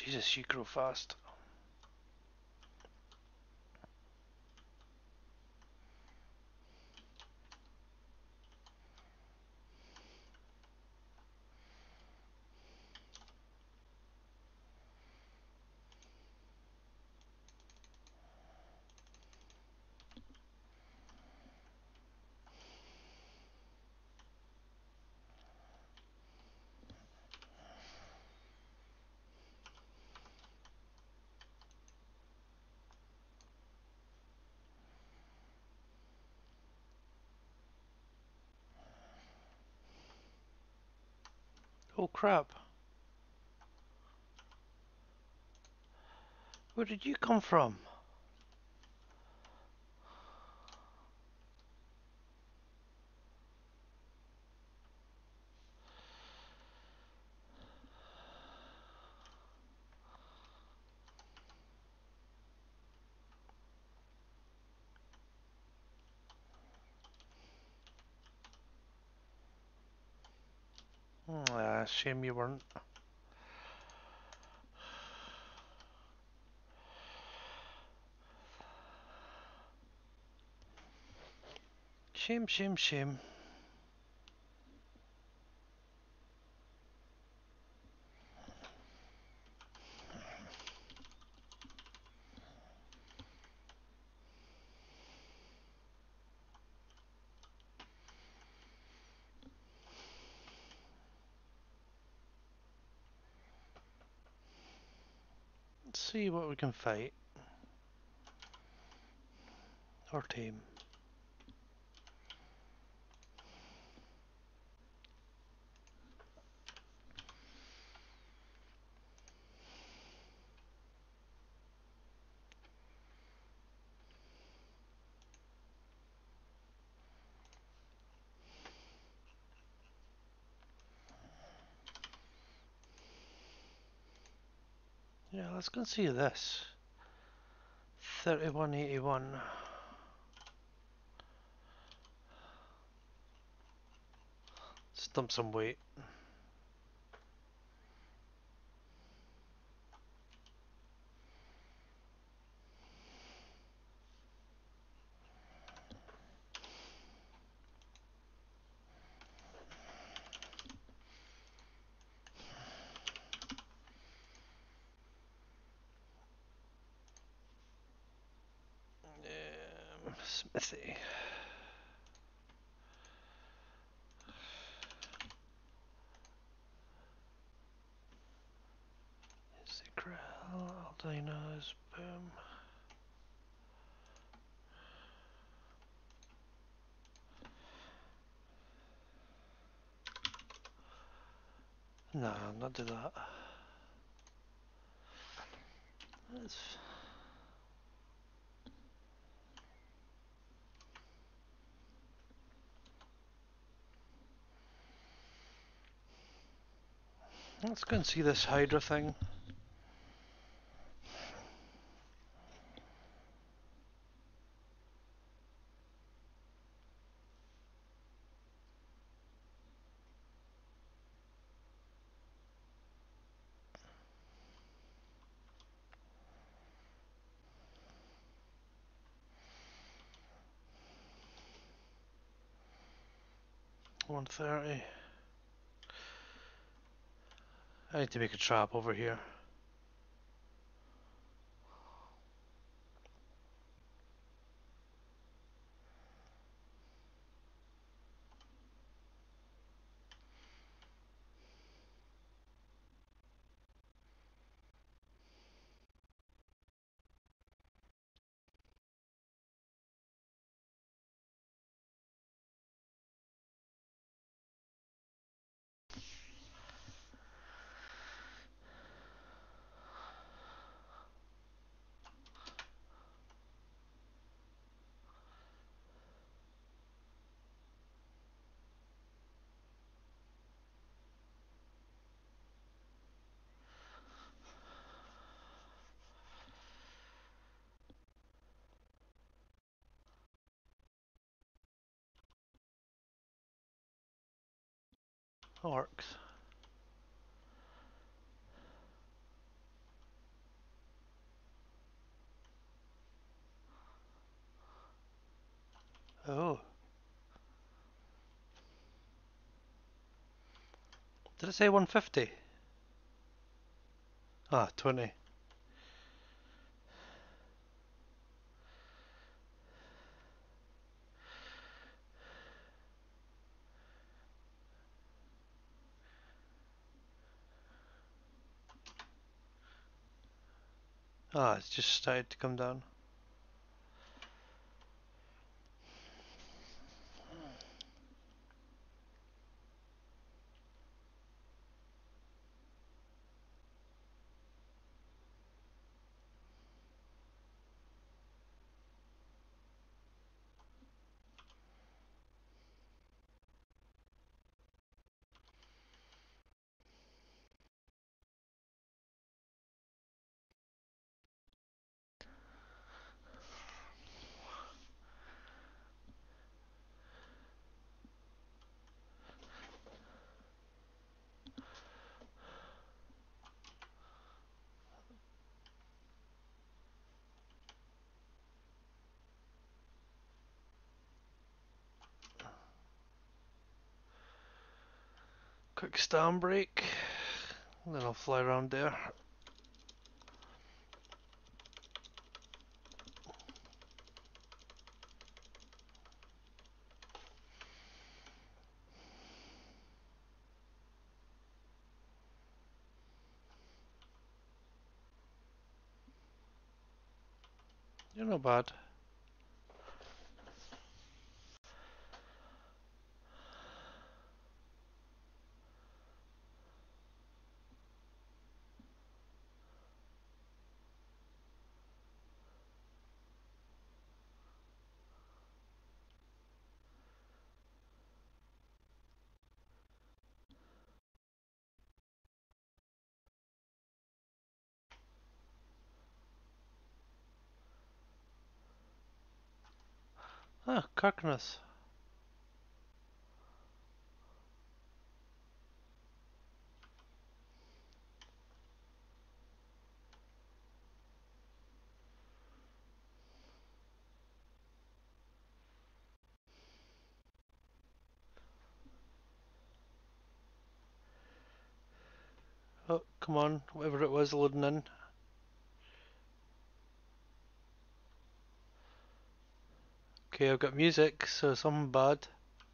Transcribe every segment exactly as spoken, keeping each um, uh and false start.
Jesus, you grow fast. Oh crap. Where did you come from? Ah, shame you weren't. Shame, shame, shame. Let's see what we can fight. Or tame. Yeah, let's go and see this. thirty-one eighty-one. Stump some weight. Um, Smithy. Secret. Aldinos. Boom. Nah, not do that. Let's let's go and see this Hydra thing. one thirty. I need to make a trap over here. Orcs. Oh. Did it say one fifty? Ah, twenty. Ah, it's just started to come down. Quick stand break. And then I'll fly around there. You're not bad. Ah, Kirkenes. Oh, come on, whatever it was loading in. Okay, I've got music, so something bad.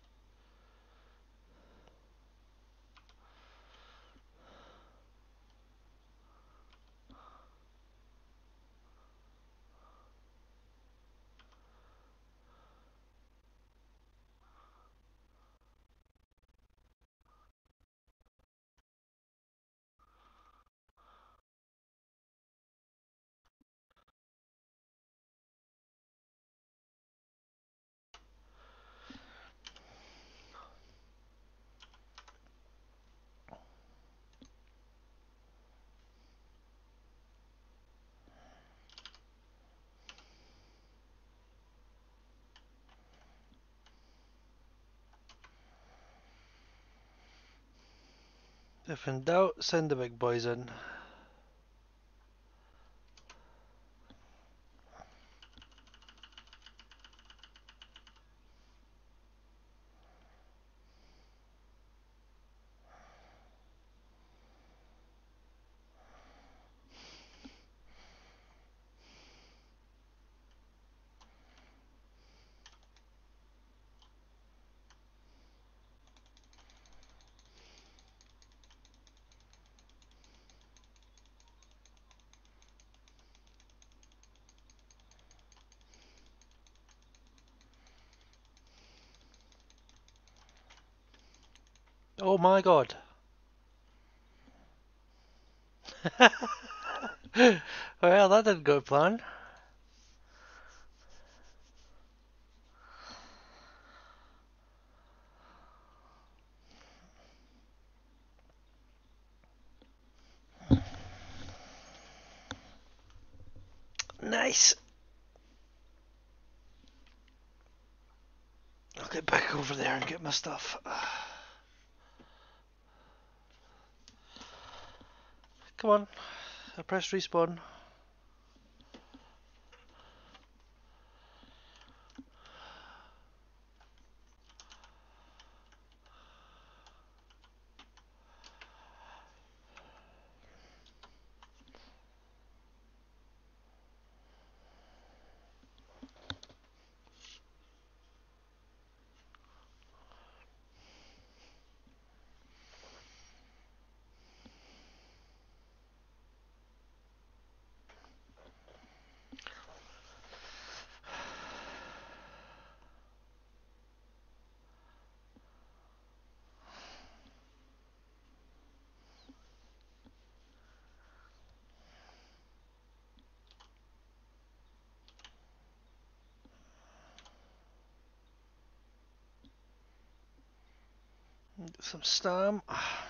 If in doubt, send the big boys in. Oh my god. Well, that didn't go to plan. Nice. I'll get back over there and get my stuff. Come on. I pressed respawn. Get some stam.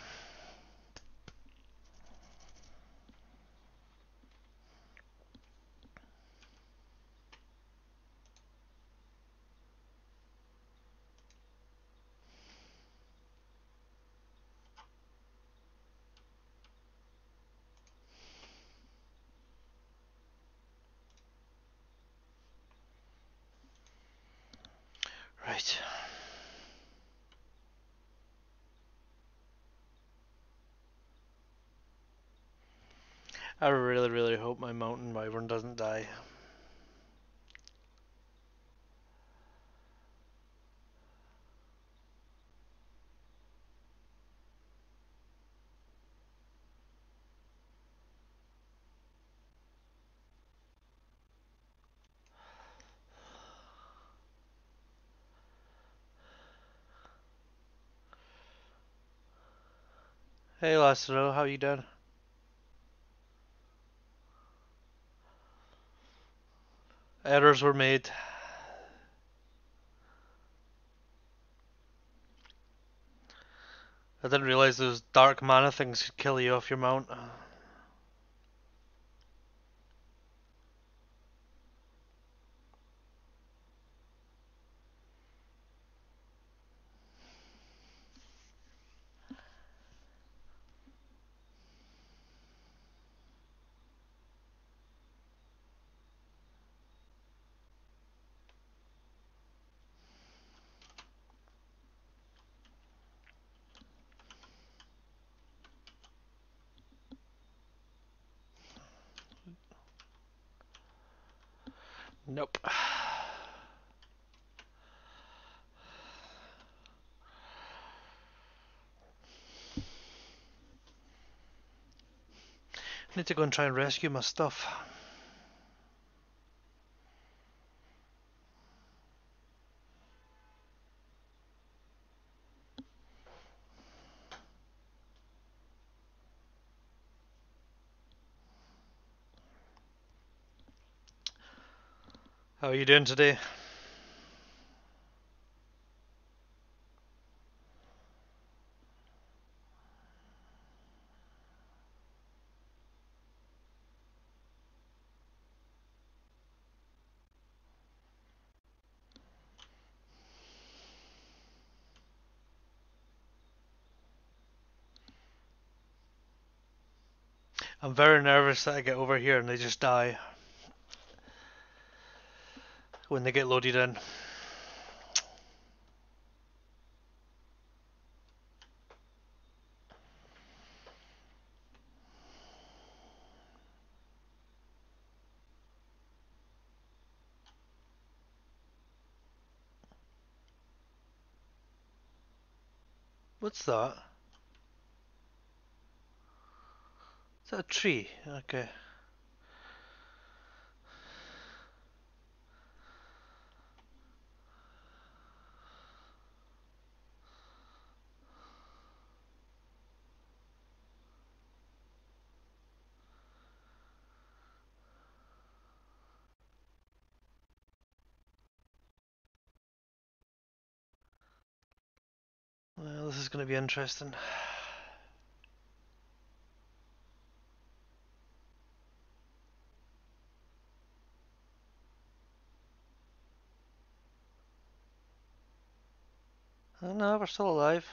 Right. I really, really hope my mountain wyvern doesn't die. Hey Lastro, how you doing? Errors were made. I didn't realize those dark mana things could kill you off your mount. Nope. Need to go and try and rescue my stuff. How are you doing today? I'm very nervous that I get over here and they just die when they get loaded in. What's that? Is that a tree? Okay. Well, this is going to be interesting. Oh no, we're still alive.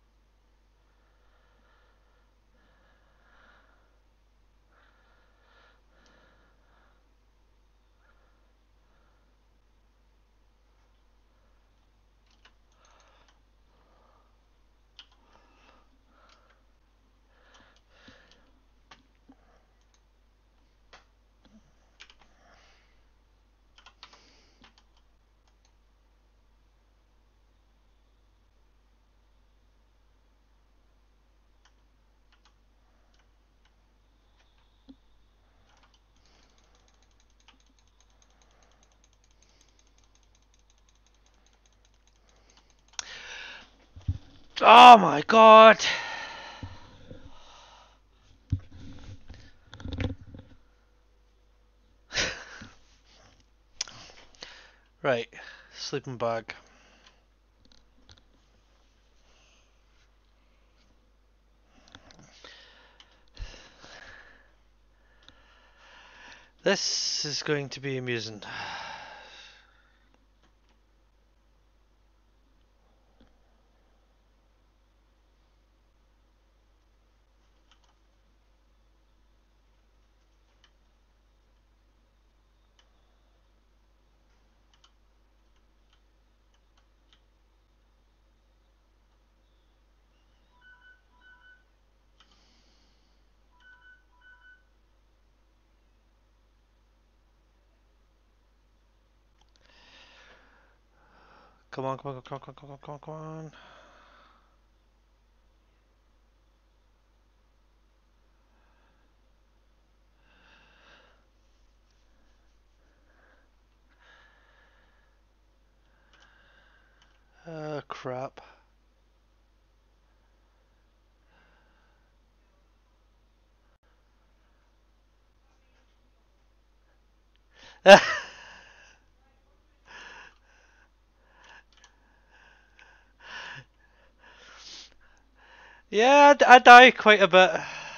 Oh my god! Right, sleeping bag. This is going to be amusing. Come on, come on, come on, come on, come on, come on, come on. Uh, crap. Yeah, I, I die quite a bit.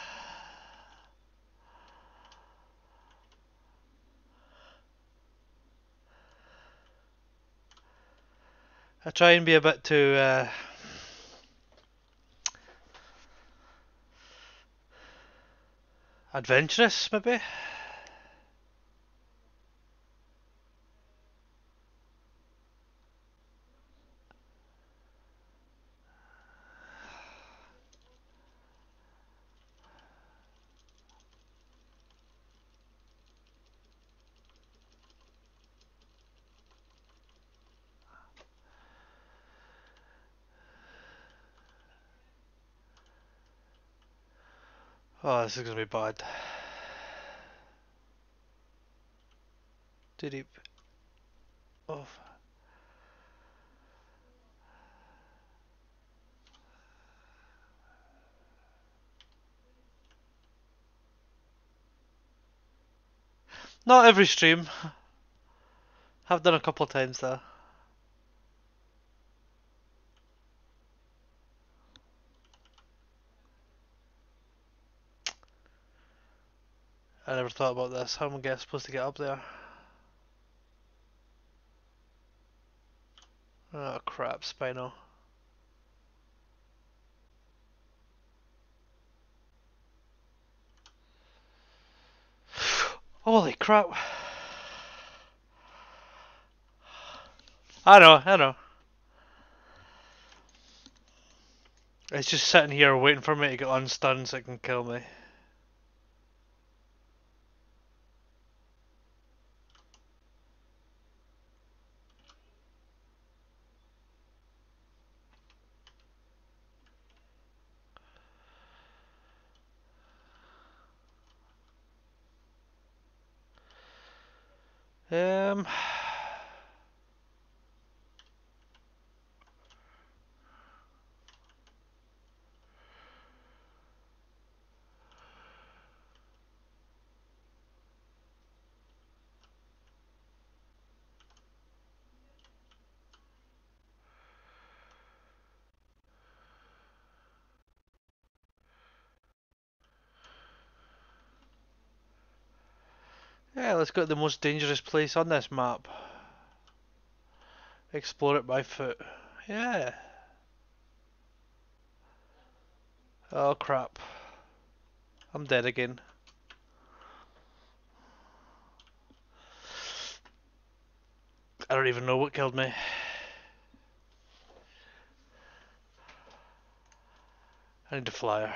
I try and be a bit too uh, adventurous, maybe. Oh, this is gonna be bad. Too deep. Oh. Not every stream. I've done a couple of times though. I never thought about this. How am I supposed to get up there? Oh crap, Spino. Holy crap. I know, I know. It's just sitting here waiting for me to get unstunned so it can kill me. Um... Yeah, let's go to the most dangerous place on this map. Explore it by foot. Yeah. Oh crap. I'm dead again. I don't even know what killed me. I need a flyer.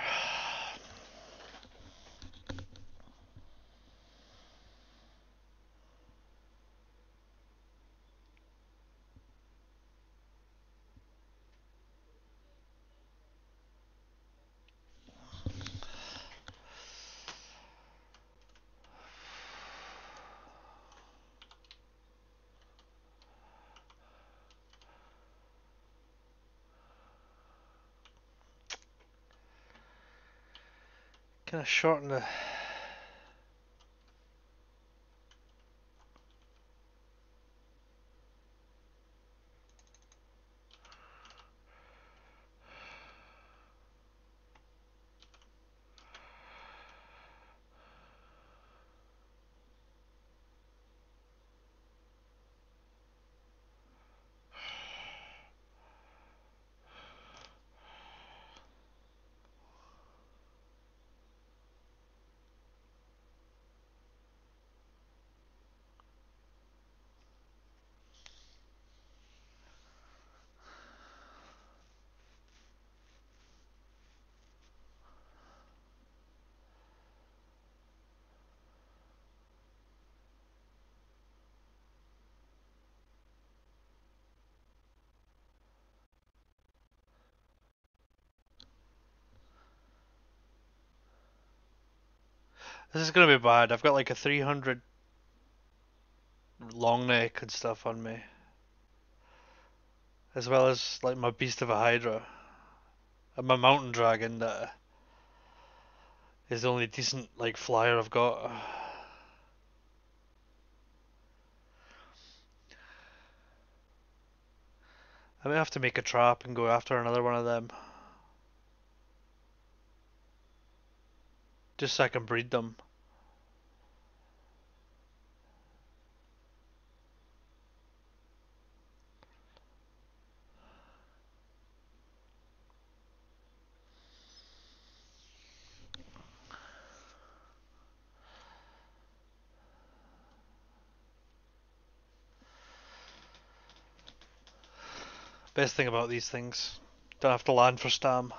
Kind of shorten the... This is gonna be bad. I've got like a three hundred long neck and stuff on me, as well as like my beast of a Hydra and my mountain dragon that is the only decent like flyer I've got. I may have to make a trap and go after another one of them, just so I can breed them. Best thing about these things, don't have to land for Stam.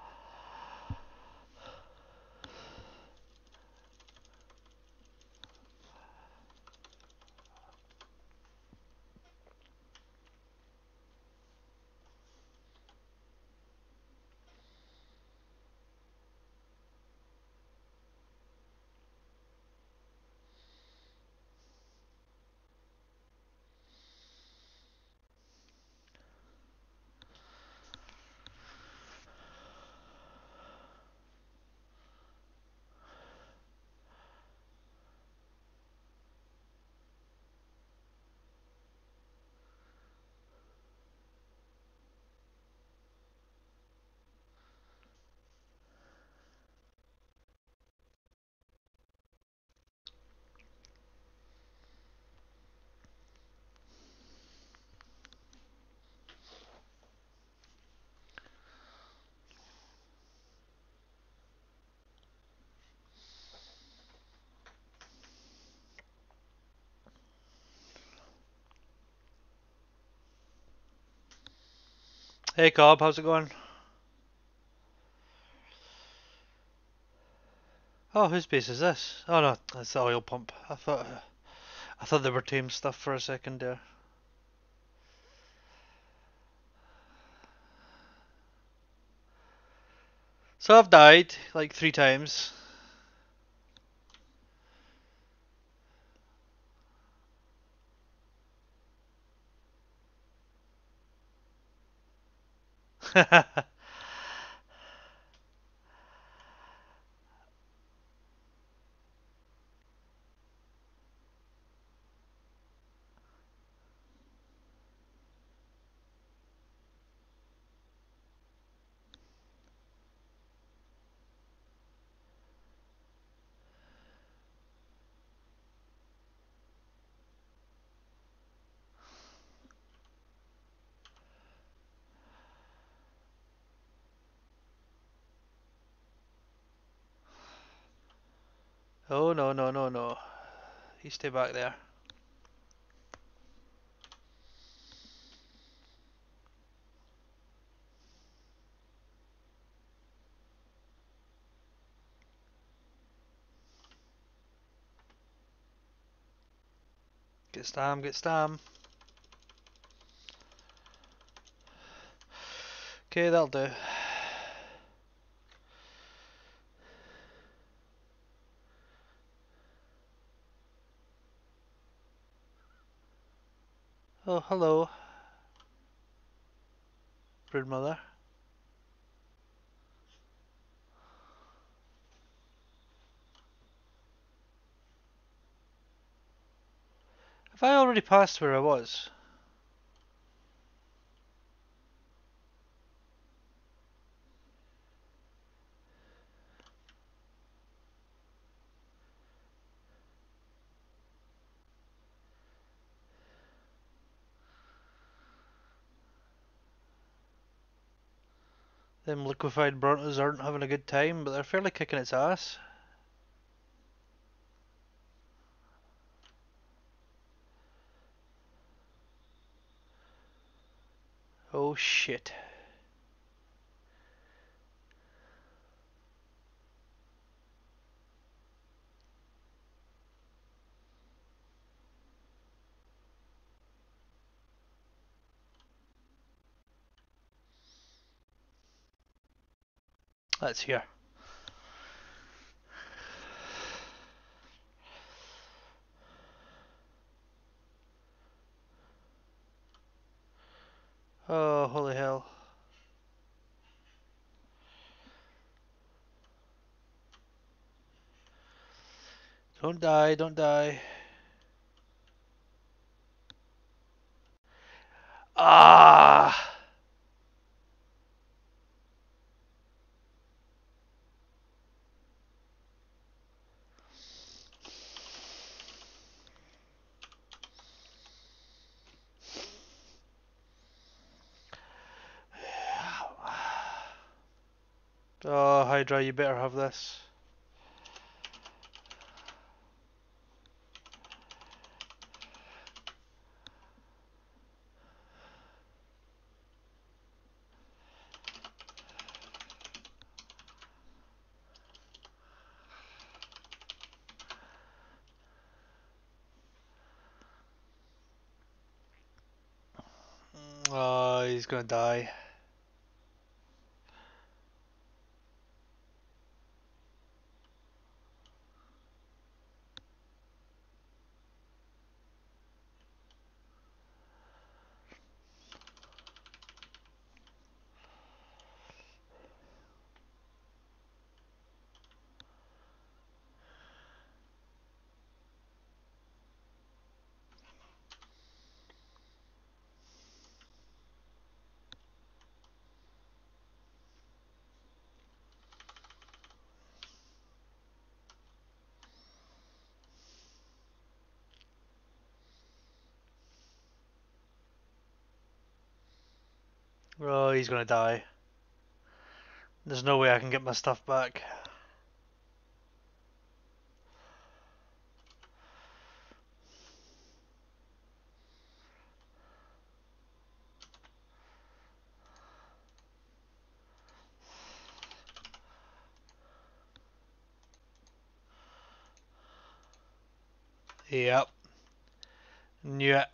Hey Cobb, how's it going? Oh, whose base is this? Oh no, that's the oil pump. I thought I thought they were tame stuff for a second there. So I've died like three times. Oh no no no no. You stay back there. Get Stam, get Stam. Okay, that'll do. Oh, hello, broodmother. Have I already passed where I was? Them liquefied Brontos aren't having a good time, but they're fairly kicking its ass. Oh shit. That's here. Don't die, don't die. Ah! Oh, Hydra, you better have this. Oh, he's gonna die. Oh, he's gonna die. There's no way I can get my stuff back. Yep. Knew it.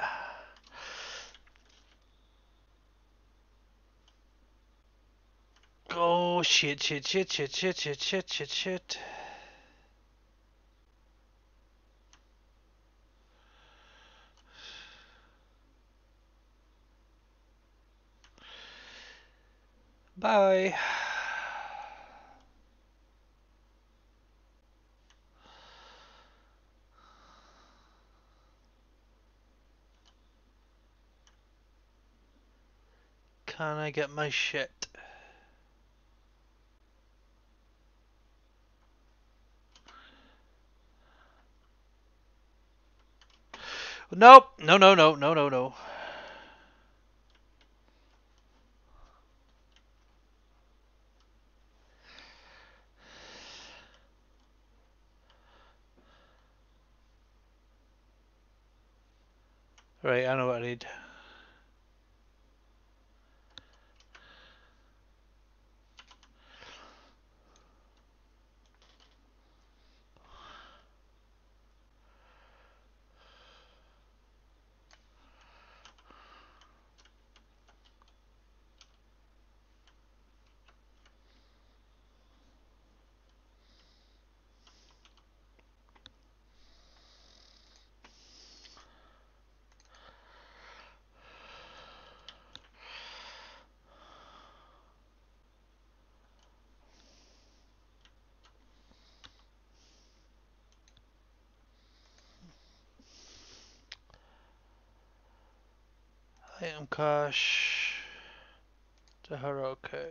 Oh, shit, shit, shit, shit, shit, shit, shit, shit, shit. Bye. Can I get my shit? Nope. No, no, no, no, no, no. Right, I know what I need. Item cache. To her, okay.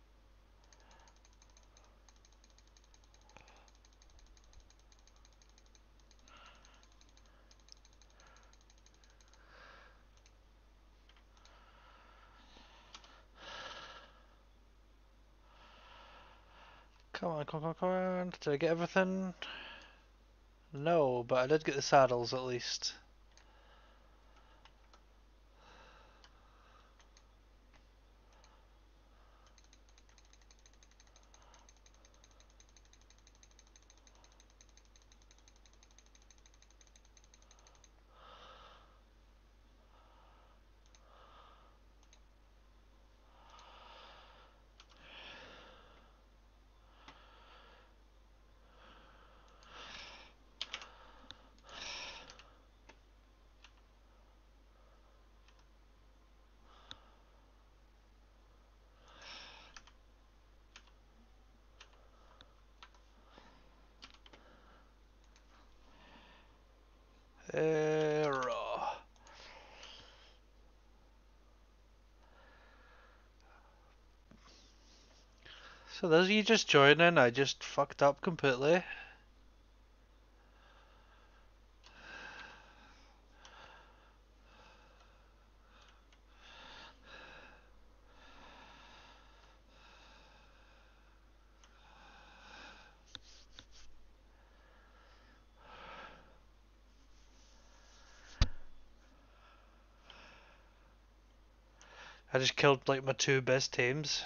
Come on, come on, come on. Did I get everything? No, but I did get the saddles at least. So those of you just joining, I just fucked up completely. I just killed like my two best teams.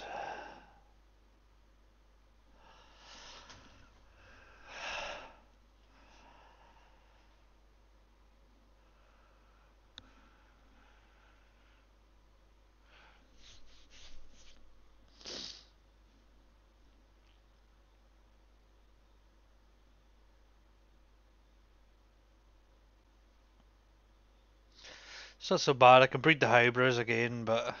It's not so bad. I can breed the hybrids again, but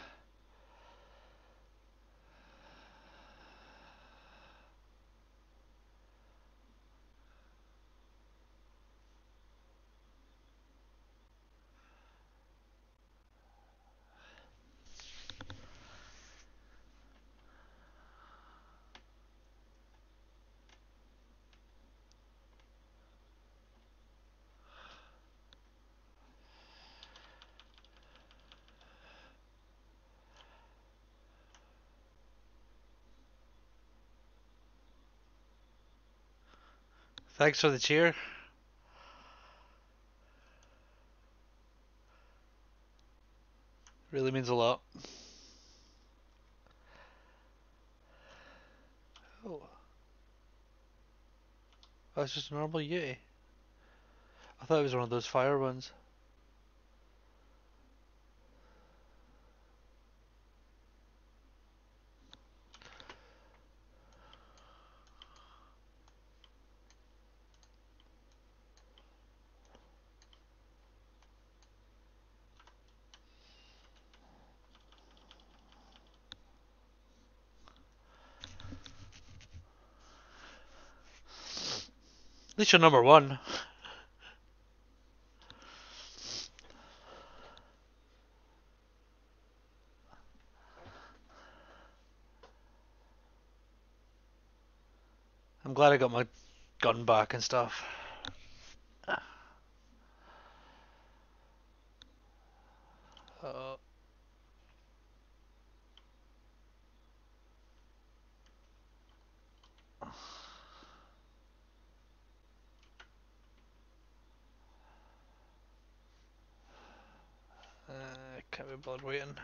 thanks for the cheer. Really means a lot. Oh, that's just a normal Yeti. I thought it was one of those fire ones. At least you're number one. I'm glad I got my gun back and stuff. Uh, uh, can't be blood waiting.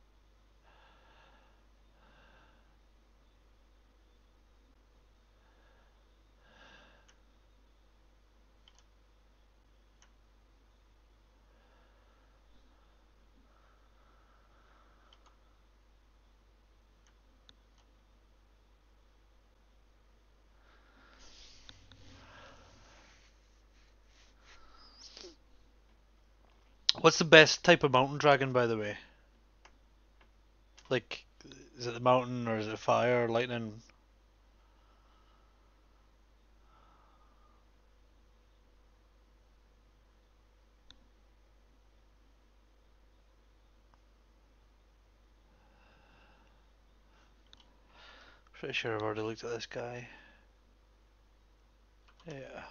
What's the best type of mountain dragon, by the way? Like, is it the mountain or is it fire, lightning? Pretty sure I've already looked at this guy. Yeah.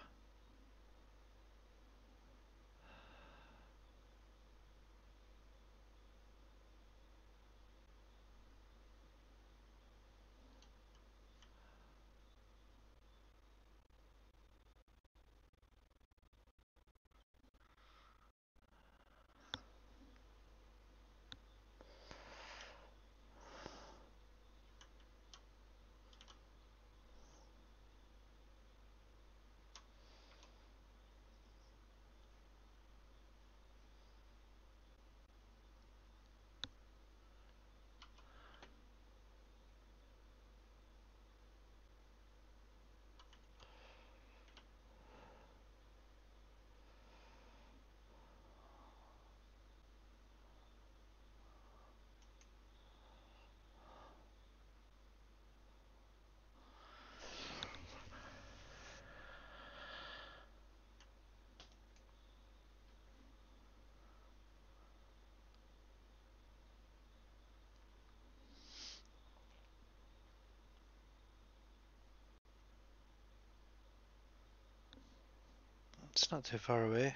It's not too far away.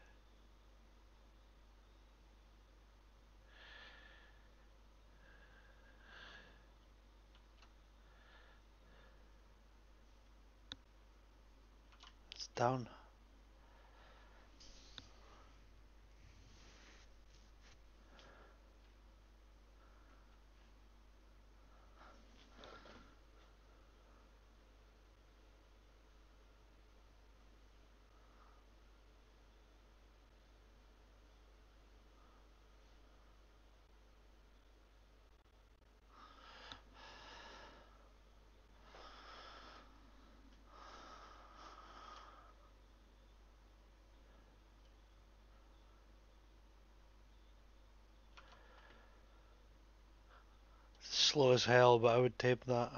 It's down. Slow as hell, but I would tape that.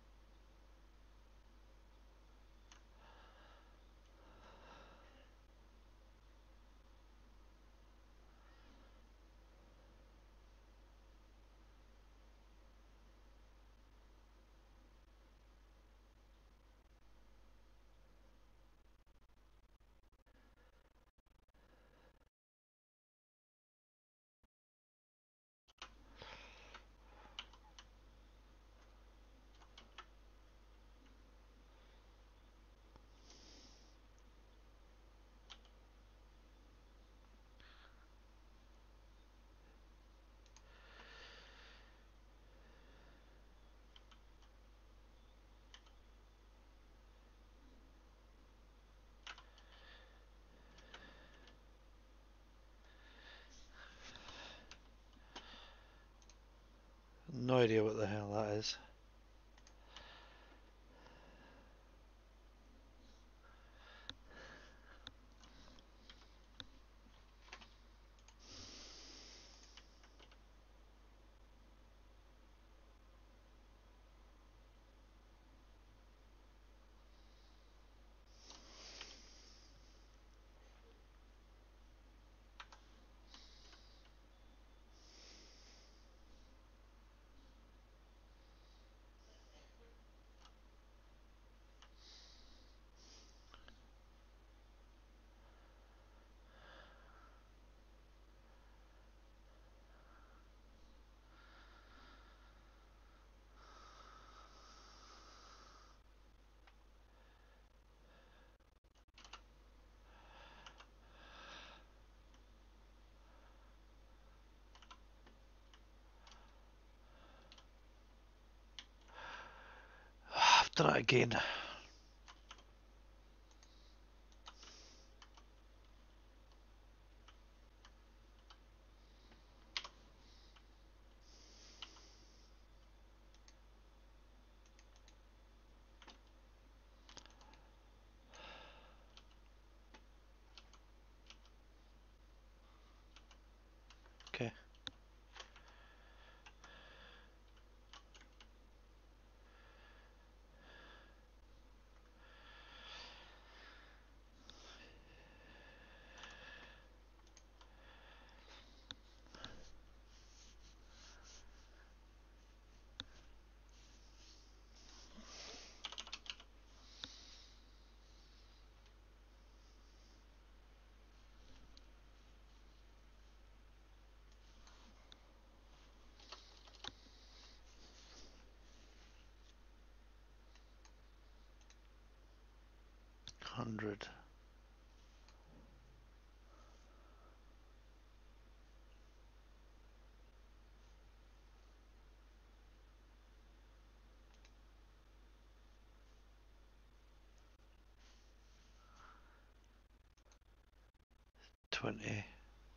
No idea what the hell that is. I've done it again. Okay. Hundred. Twenty.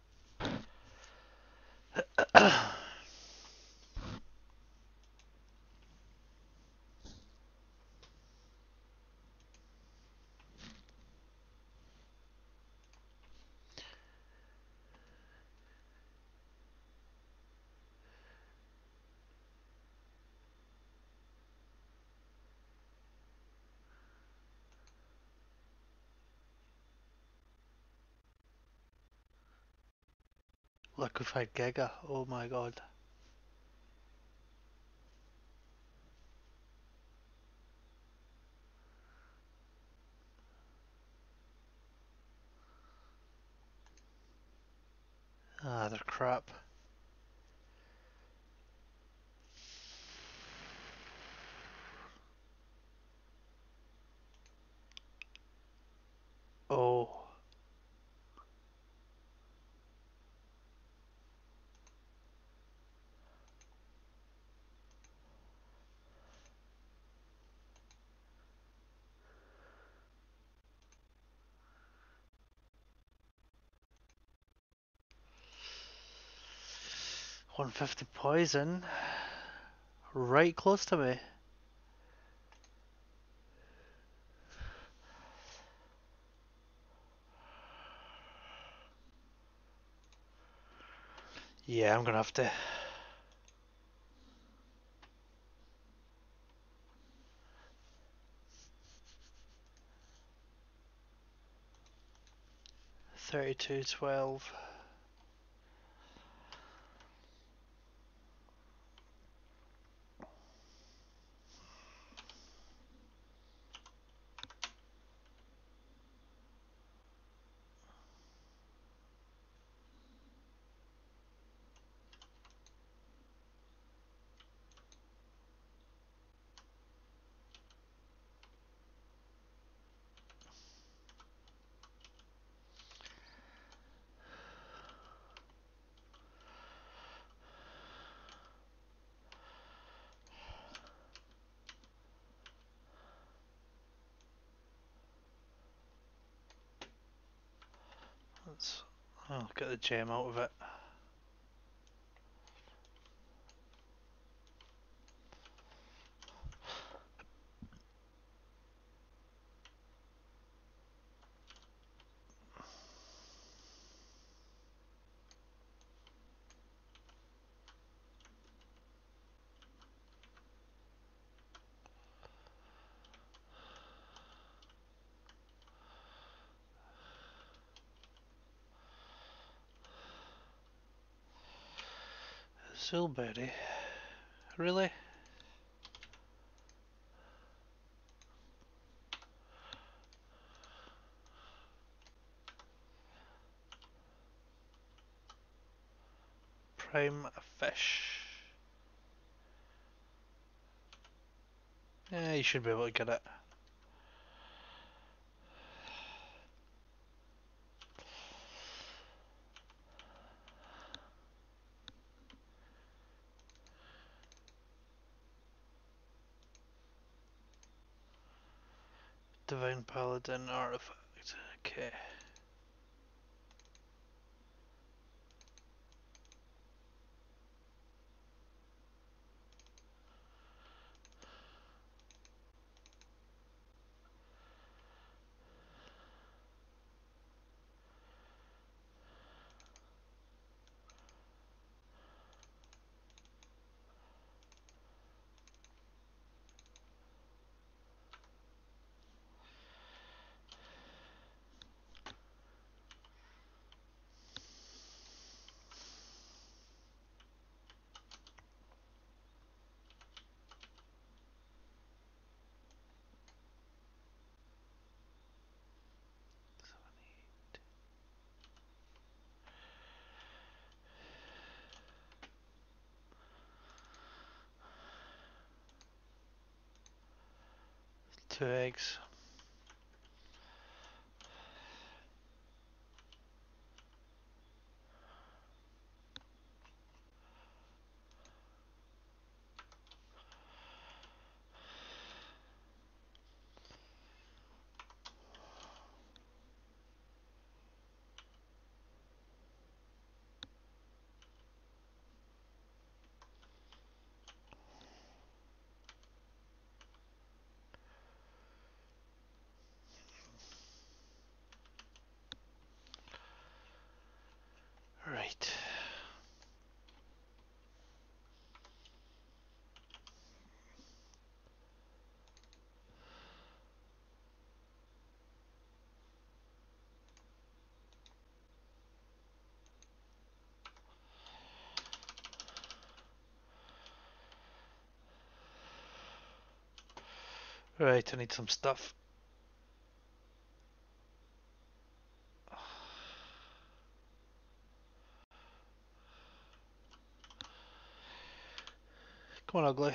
Liquefied Giga. Oh my god. Ah, they're crap. Oh. one fifty poison. Right close to me. Yeah, I'm gonna have to. thirty-two twelve. Let's oh, get the gem out of it. Silberry. Really? Prime fish. Yeah, you should be able to get it. Divine Paladin artifact. Okay. Two eggs. Right. Right, I need some stuff. Come on, ugly.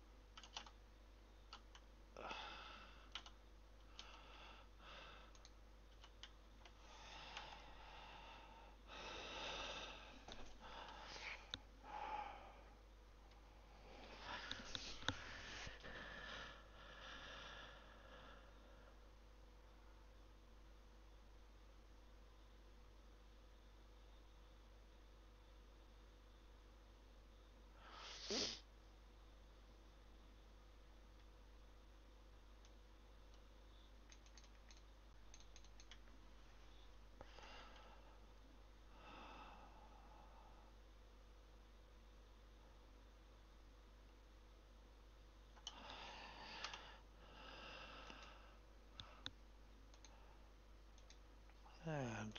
And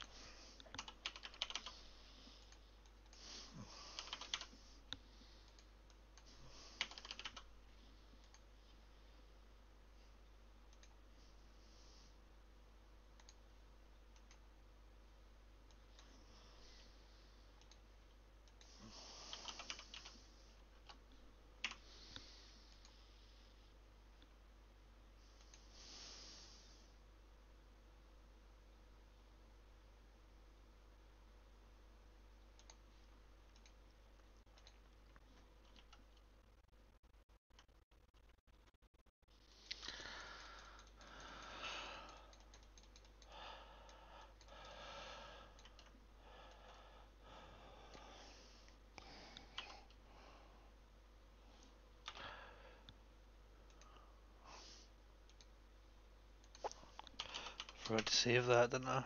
forgot to save that, didn't I?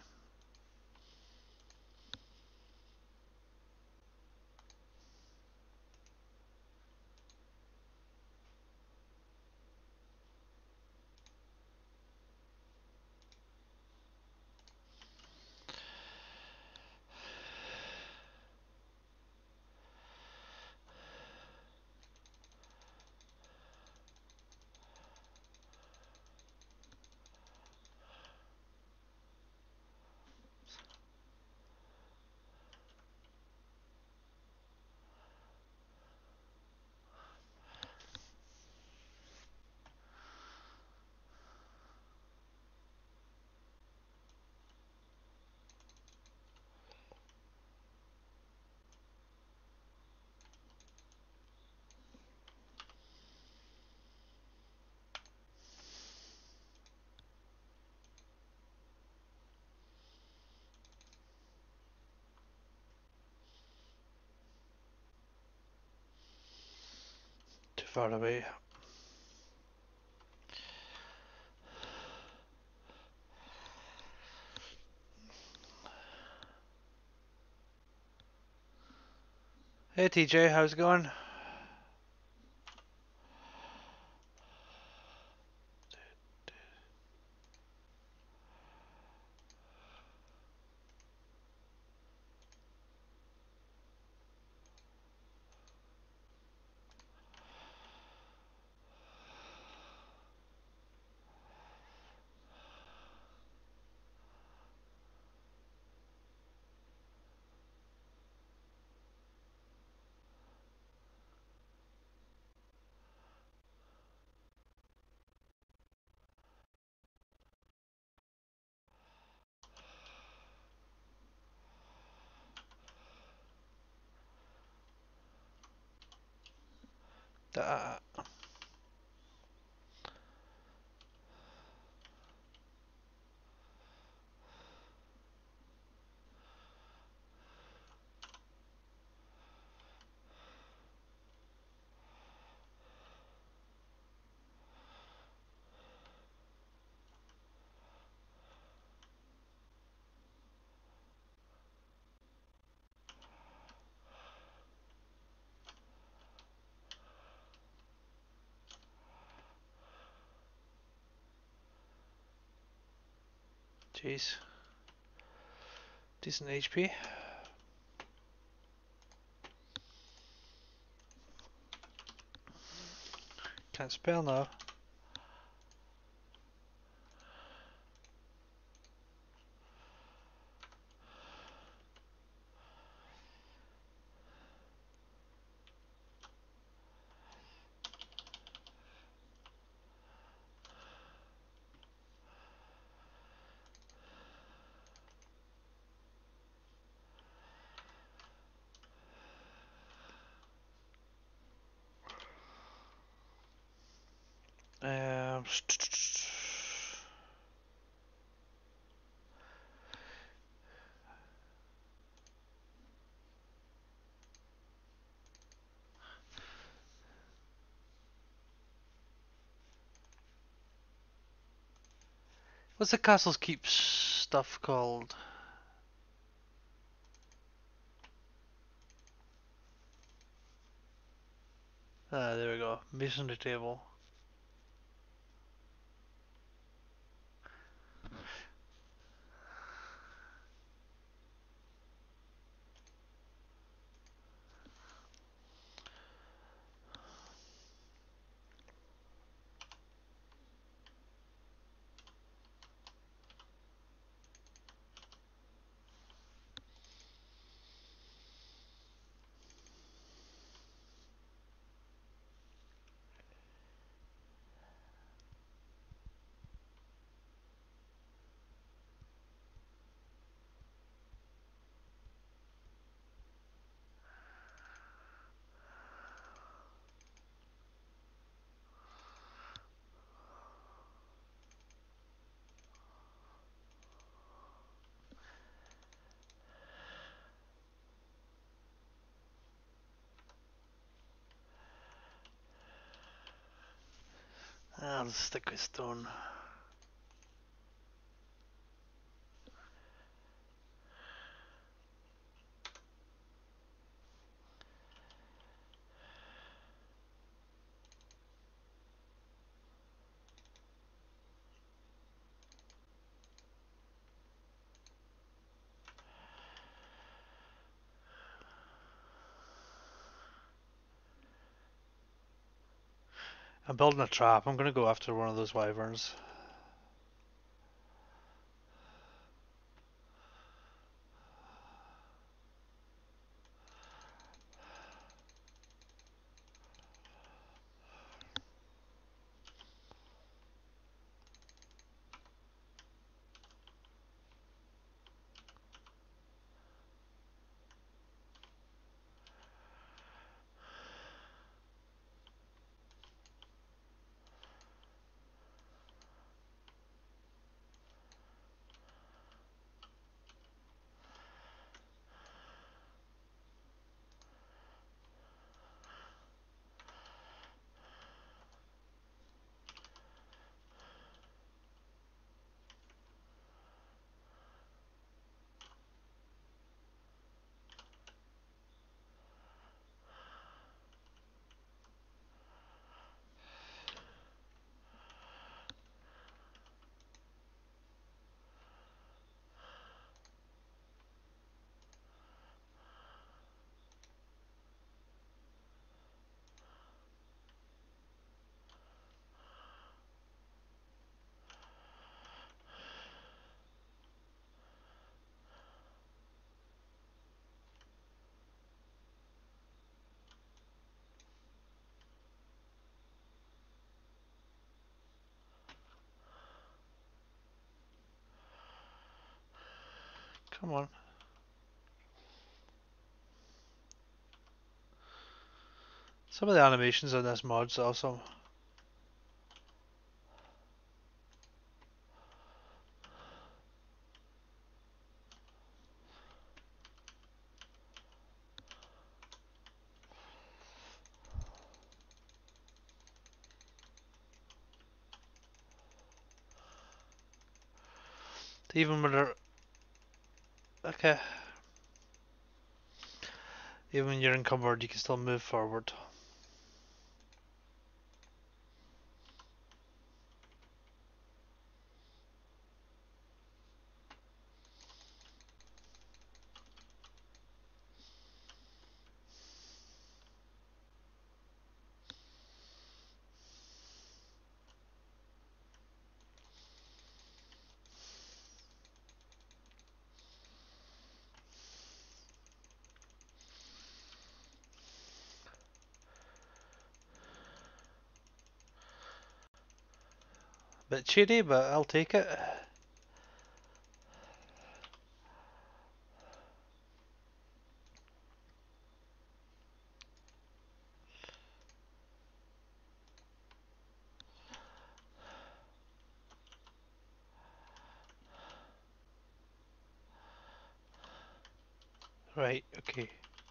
Too far away. Hey T J, how's it going? Da. Jeez. Decent H P. Can't spell now. Um, what's the Castles Keep stuff called? Ah, there we go. Masonry table. Ah, I'll stick with stone. I'm building a trap. I'm gonna go after one of those wyverns. Come on. Some of the animations on this mod's awesome. Even when they're okay. Even when you're encumbered, you can still move forward. Bit cheaty, but I'll take it. Right, okay.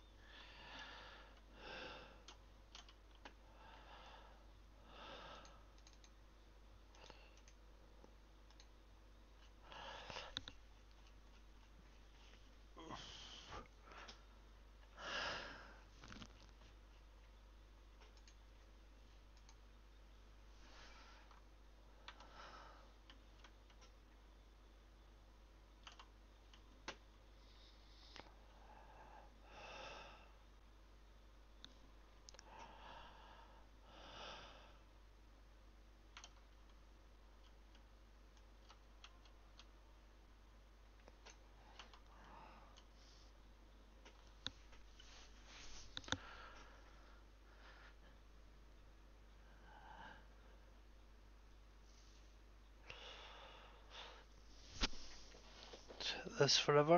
This forever.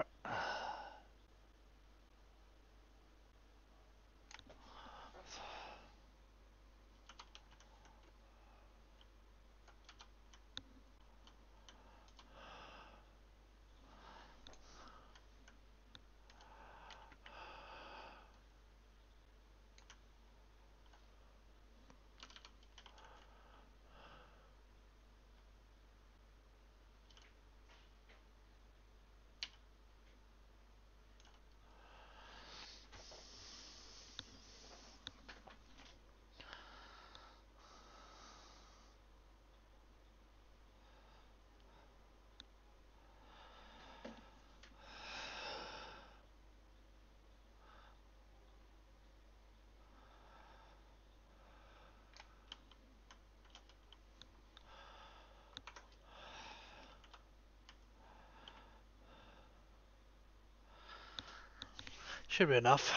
Should be enough.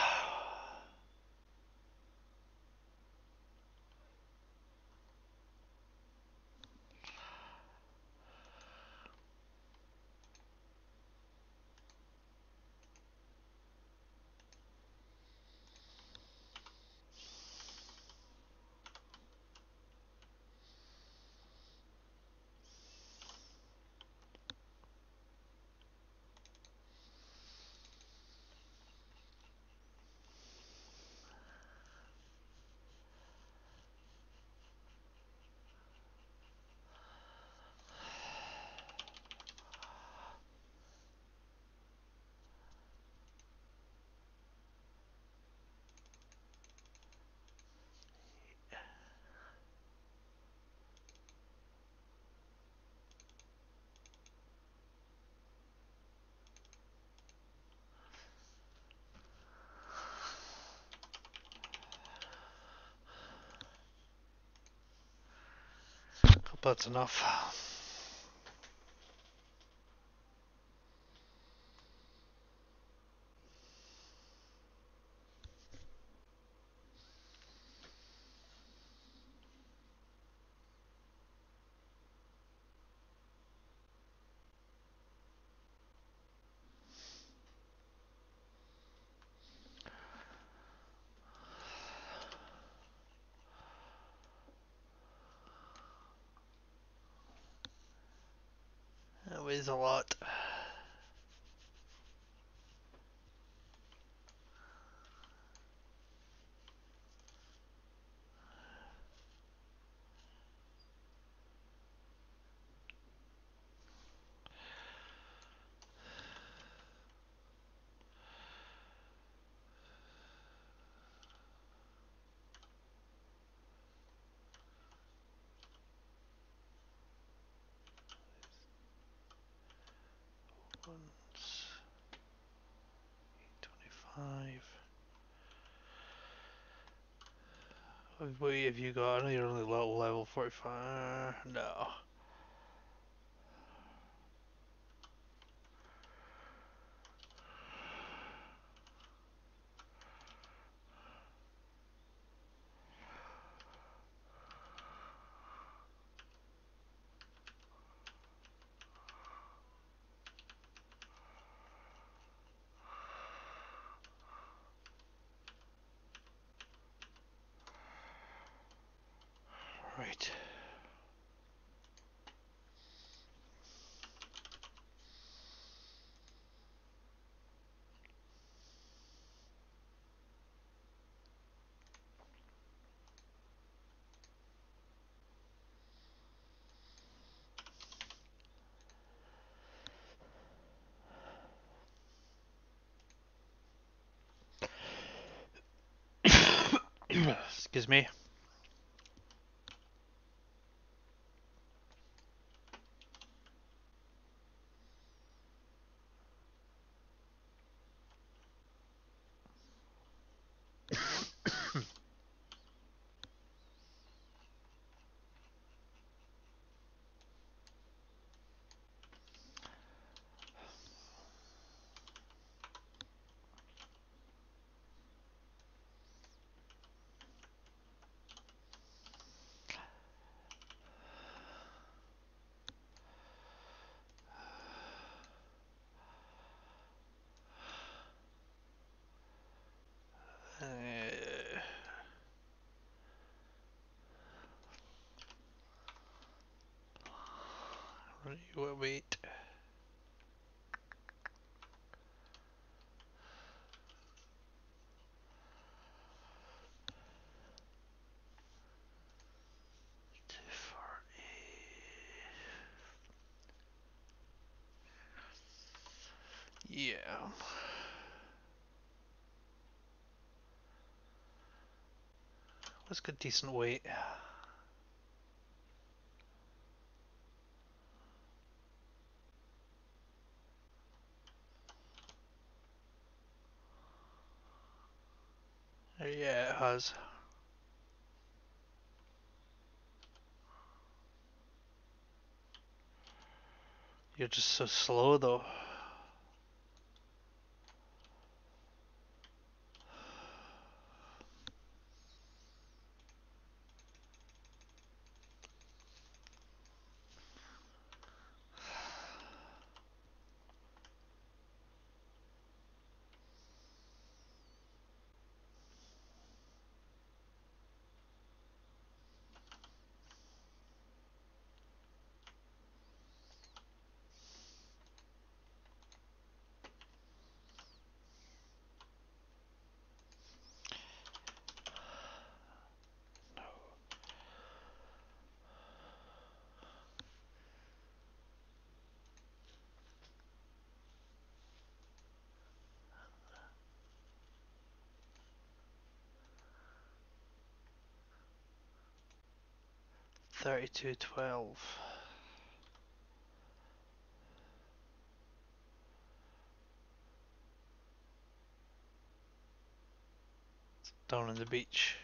Hope that's enough. That weighs a lot. twenty-five. What have you got? I know you're only level level forty-five. No. Right. Excuse me. Uh, wait. Yeah. Let's get decent weight. Yeah, it has. You're just so slow though. thirty-two twelve. Down on the beach.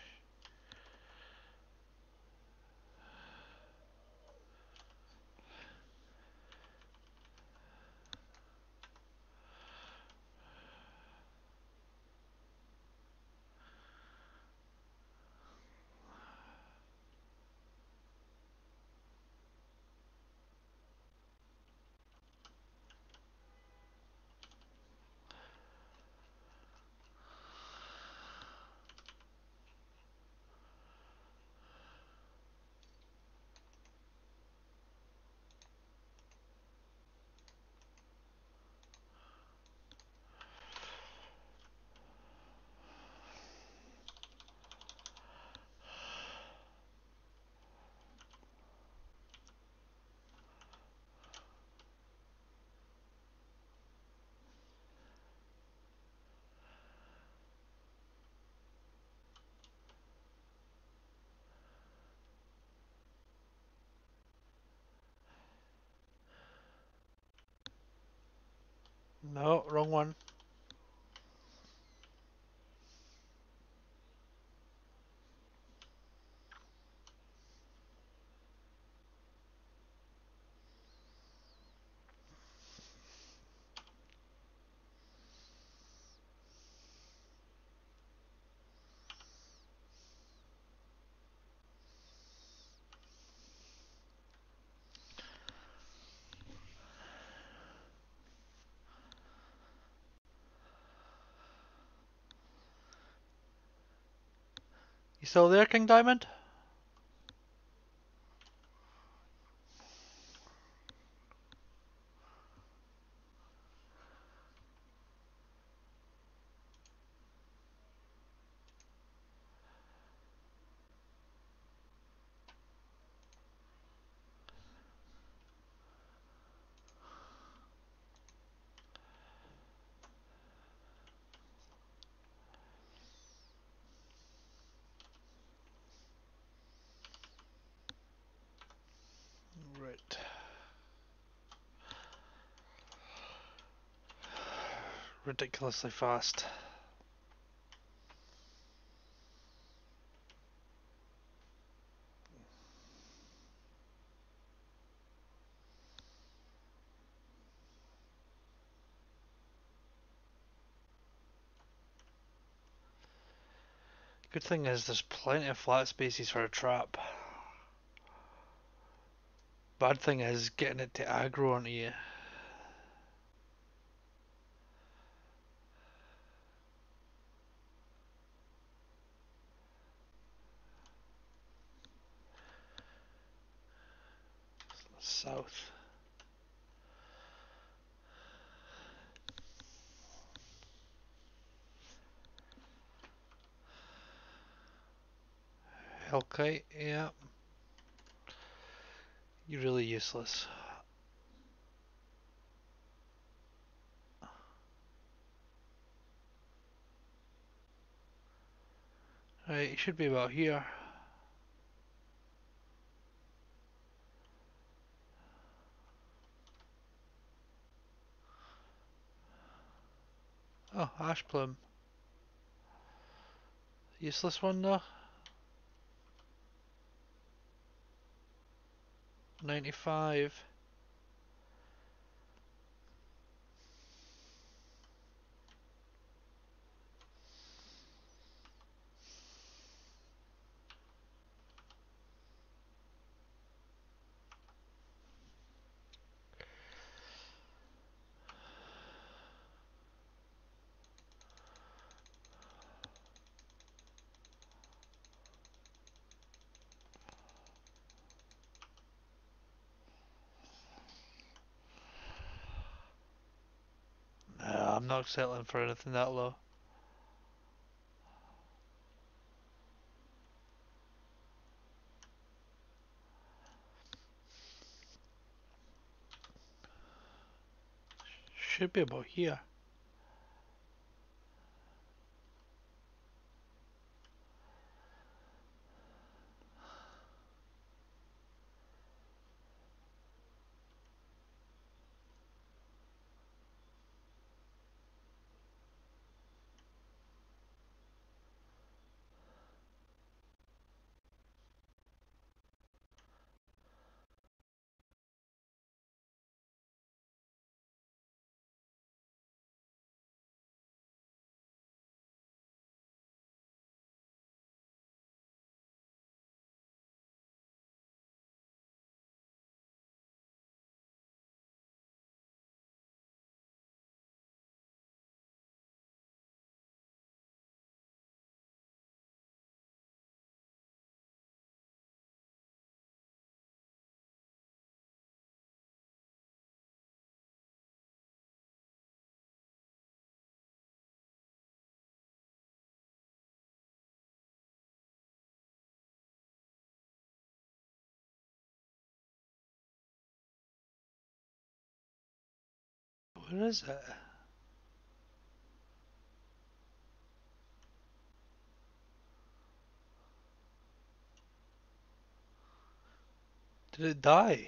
No, wrong one. You still there, King Diamond? ridiculously fast. Good thing is there's plenty of flat spaces for a trap. Bad thing is getting it to aggro onto you. South. Hellkite, yeah. You're really useless. Right, it should be about here. Oh, ash plume. Useless one though. ninety-five. Nah, I'm not settling for anything that low. Should be about here. Where is it? Did it die?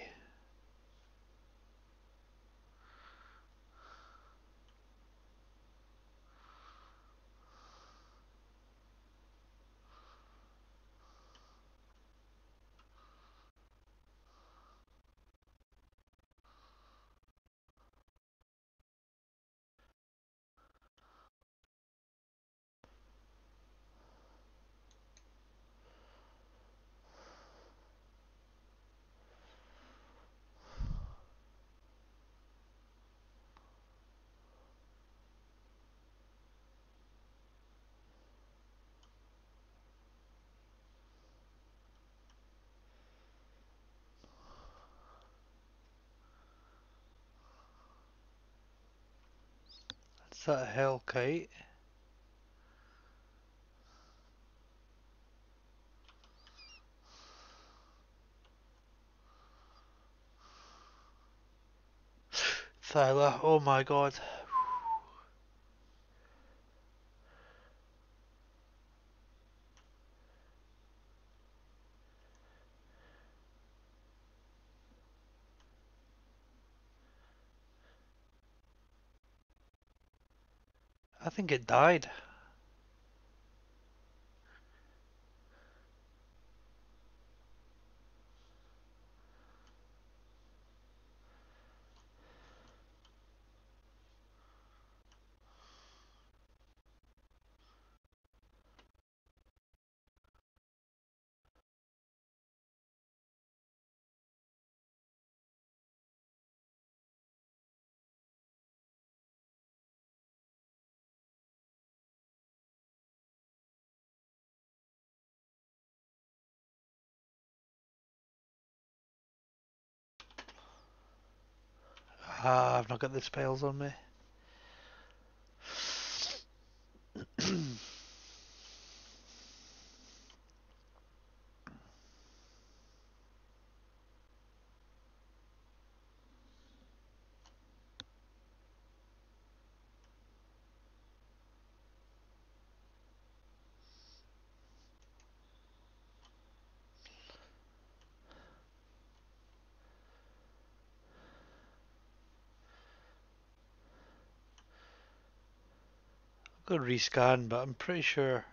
Is that a Hellkite? Thyla, oh my god. I think it died. Ah, I've not got the spells on me. I've got to rescan, but I'm pretty sure.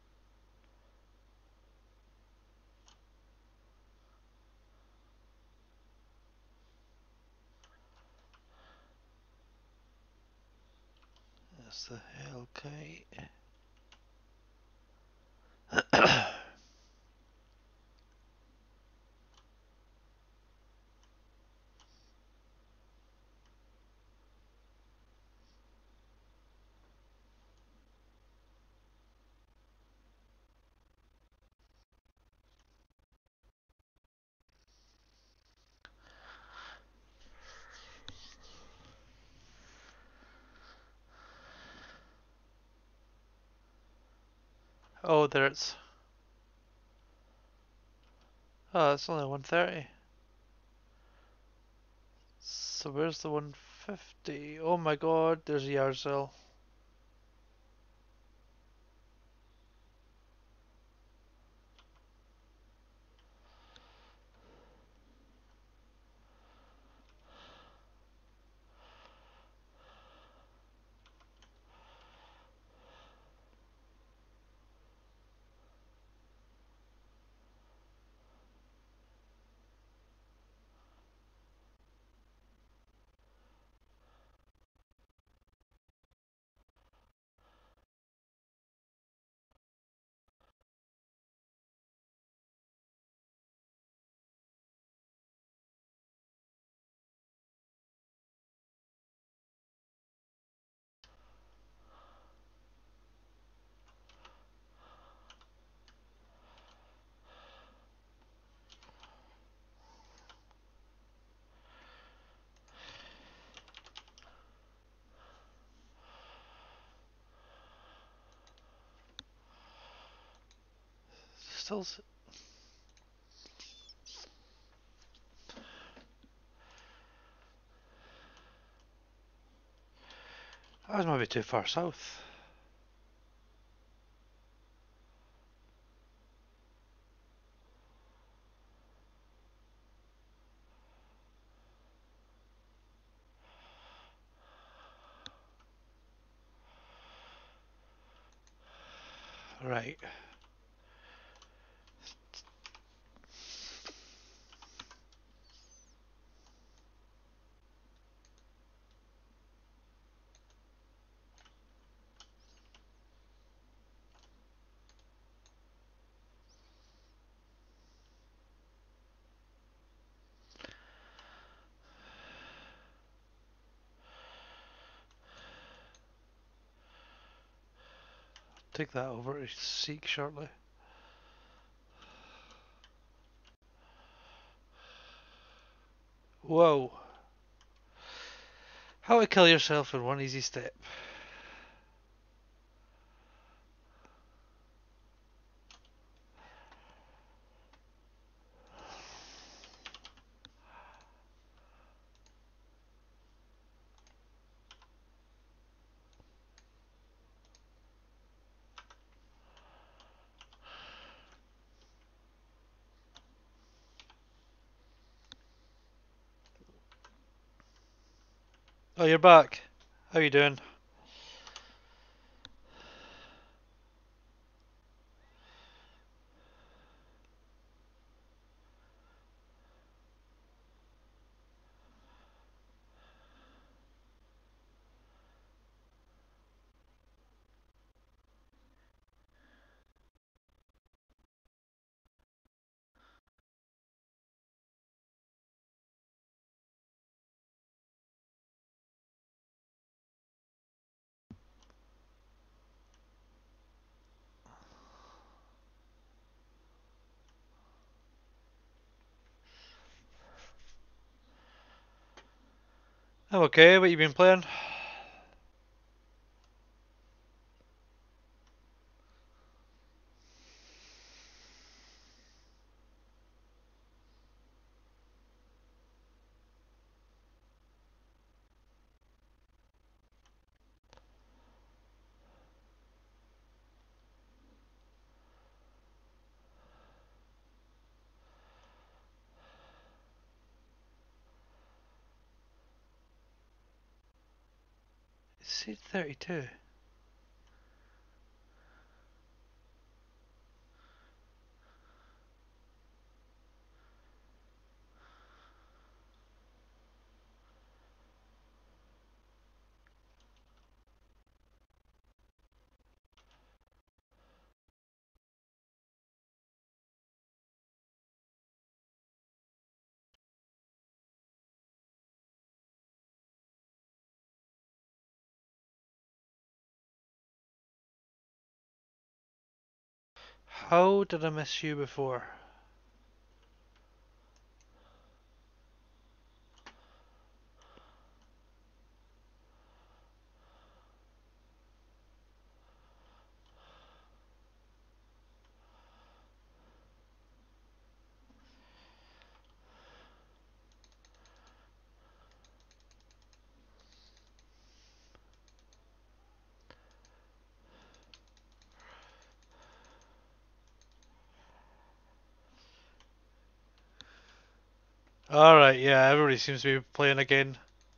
That's the Hellkite. Oh, there it's. Oh, it's only one thirty. So where's the one fifty? Oh my god, there's a yard sale. Still. I was maybe too far south. Right. Take that over to Seek shortly. Whoa. How to kill yourself in one easy step. Oh, you're back. How you doing? I'm okay, what you been playing? It's seat thirty-two. How did I miss you before? Alright, yeah, everybody seems to be playing again.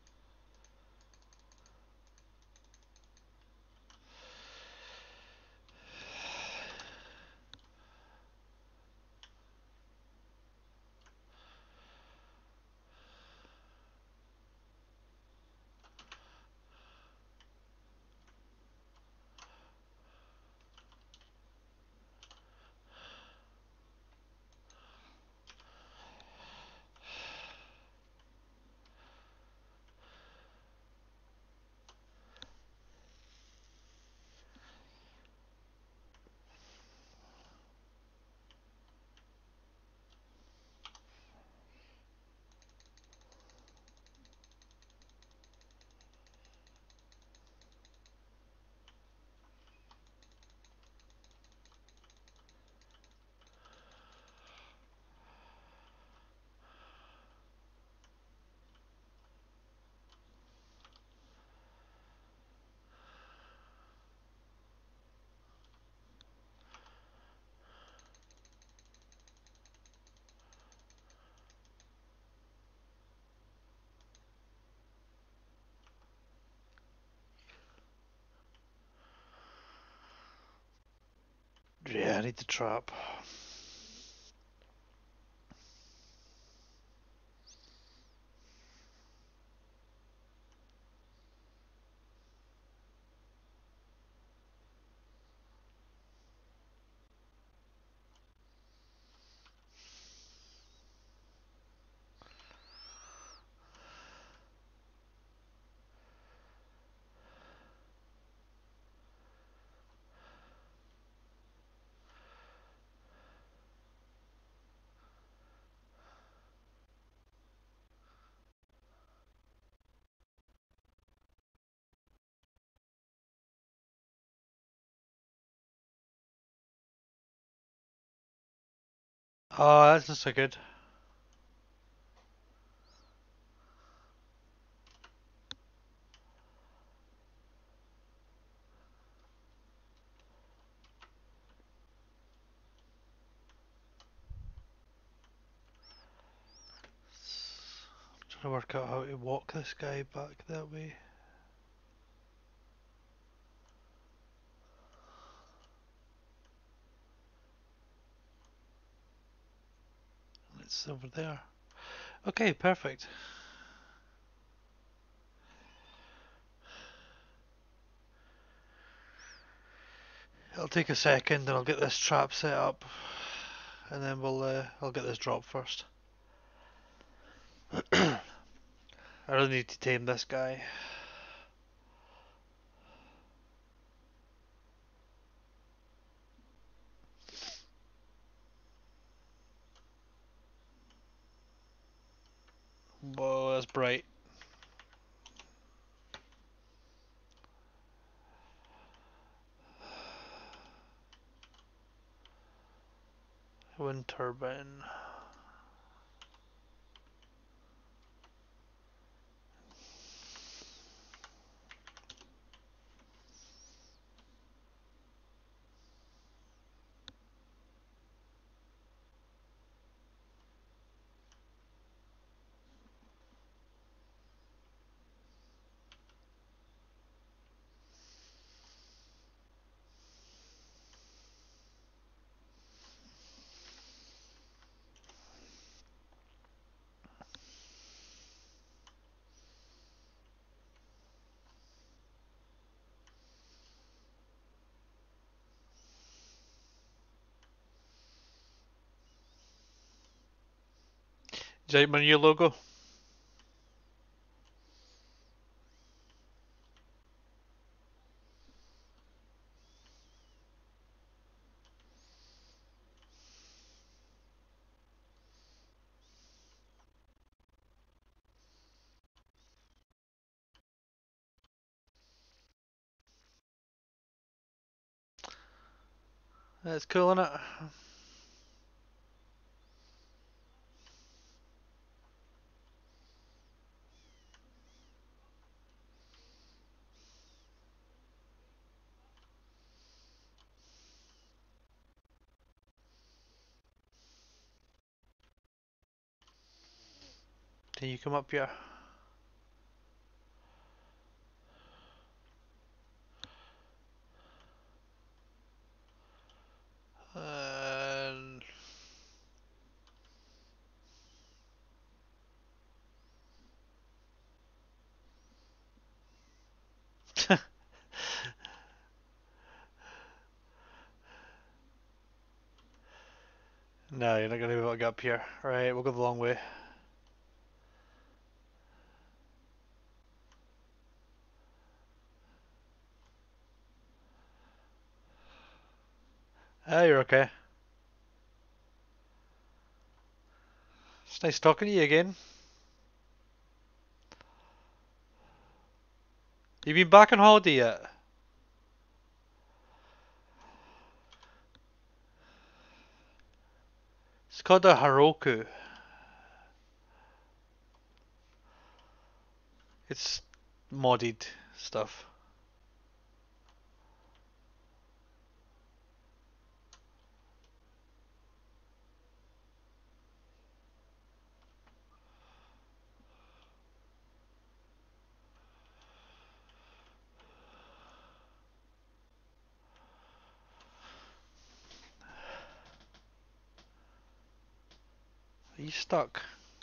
Yeah, I need the trap. Oh, that's not so good. I'm trying to work out how to walk this guy back that way. It's over there. Okay, perfect. It'll take a second and I'll get this trap set up and then we'll uh, I'll get this drop first. I really need to tame this guy. Whoa, that's bright. Steam turbine. Is that my new logo? That's cool, innit? Can you come up here? And no, you're not gonna be able to get up here. Right, we'll go the long way. Ah, you're okay. It's nice talking to you again. You been back on holiday yet? It's called a Heroku. It's modded stuff. Are you stuck?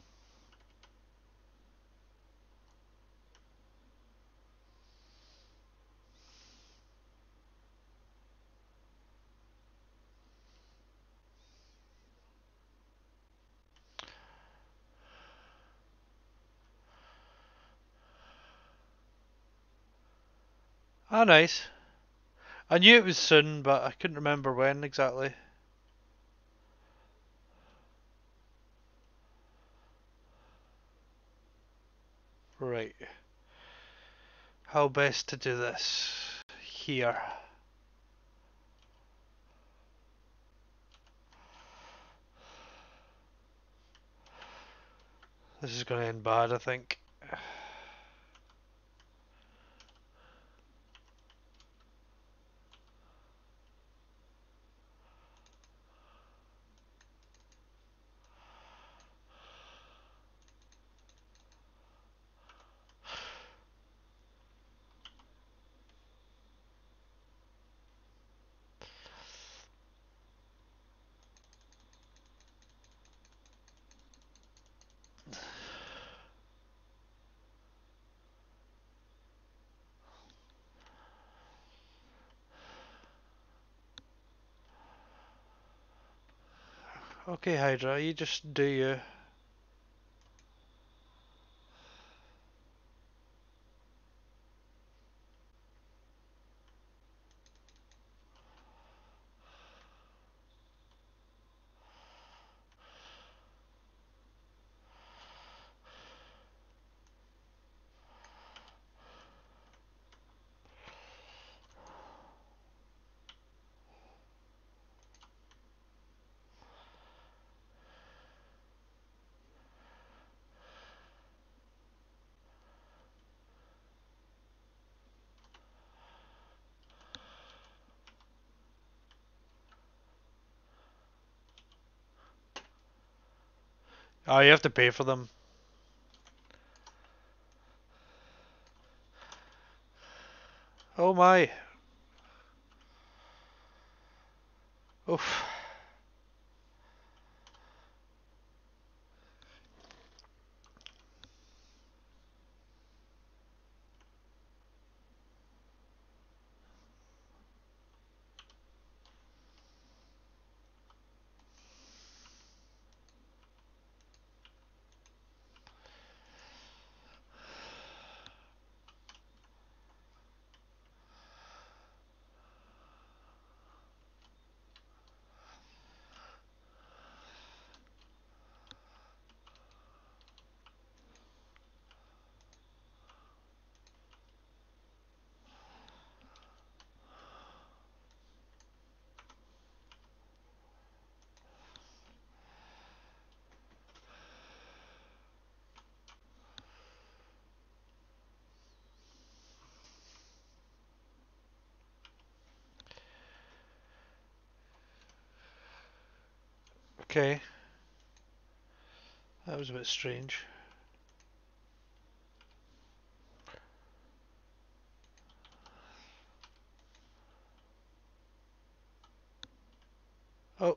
Ah, nice. I knew it was soon, but I couldn't remember when exactly. Right. How best to do this? Here. This is going to end bad, I think. Okay, Hydra, you just do you. Oh, you have to pay for them. Oh my. Oof. Okay. That was a bit strange. Oh.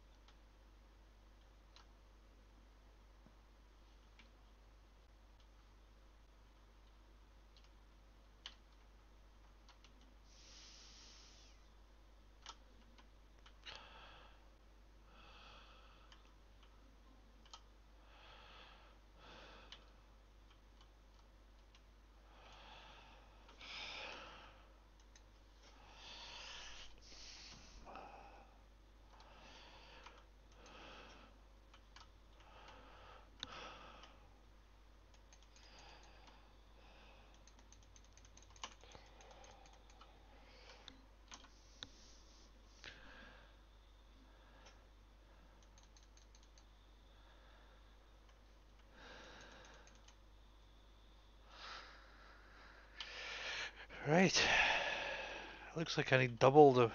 Right. Looks like I need double the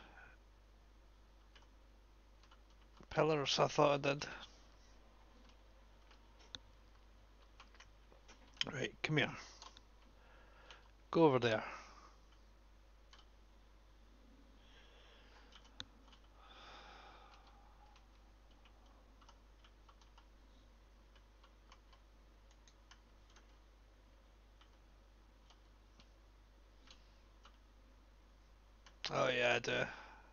pillars I thought I did. Right, come here. Go over there. Oh yeah, I do.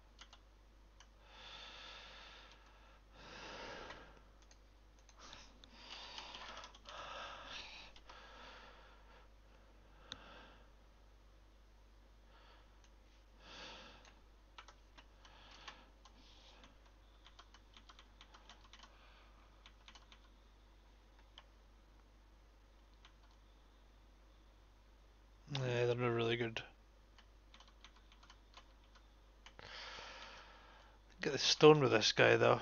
Yeah, they're not really good. Get the stone with this guy though.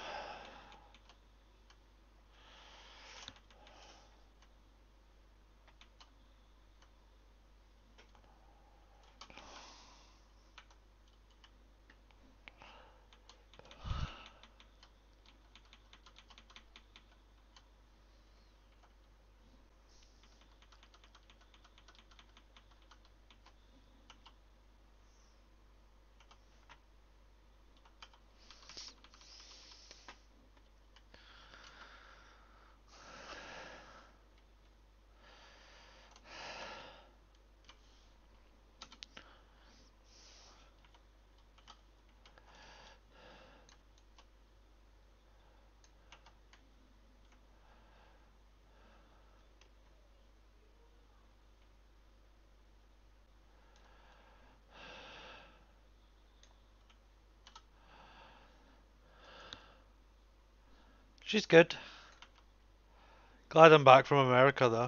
She's good. Glad I'm back from America though.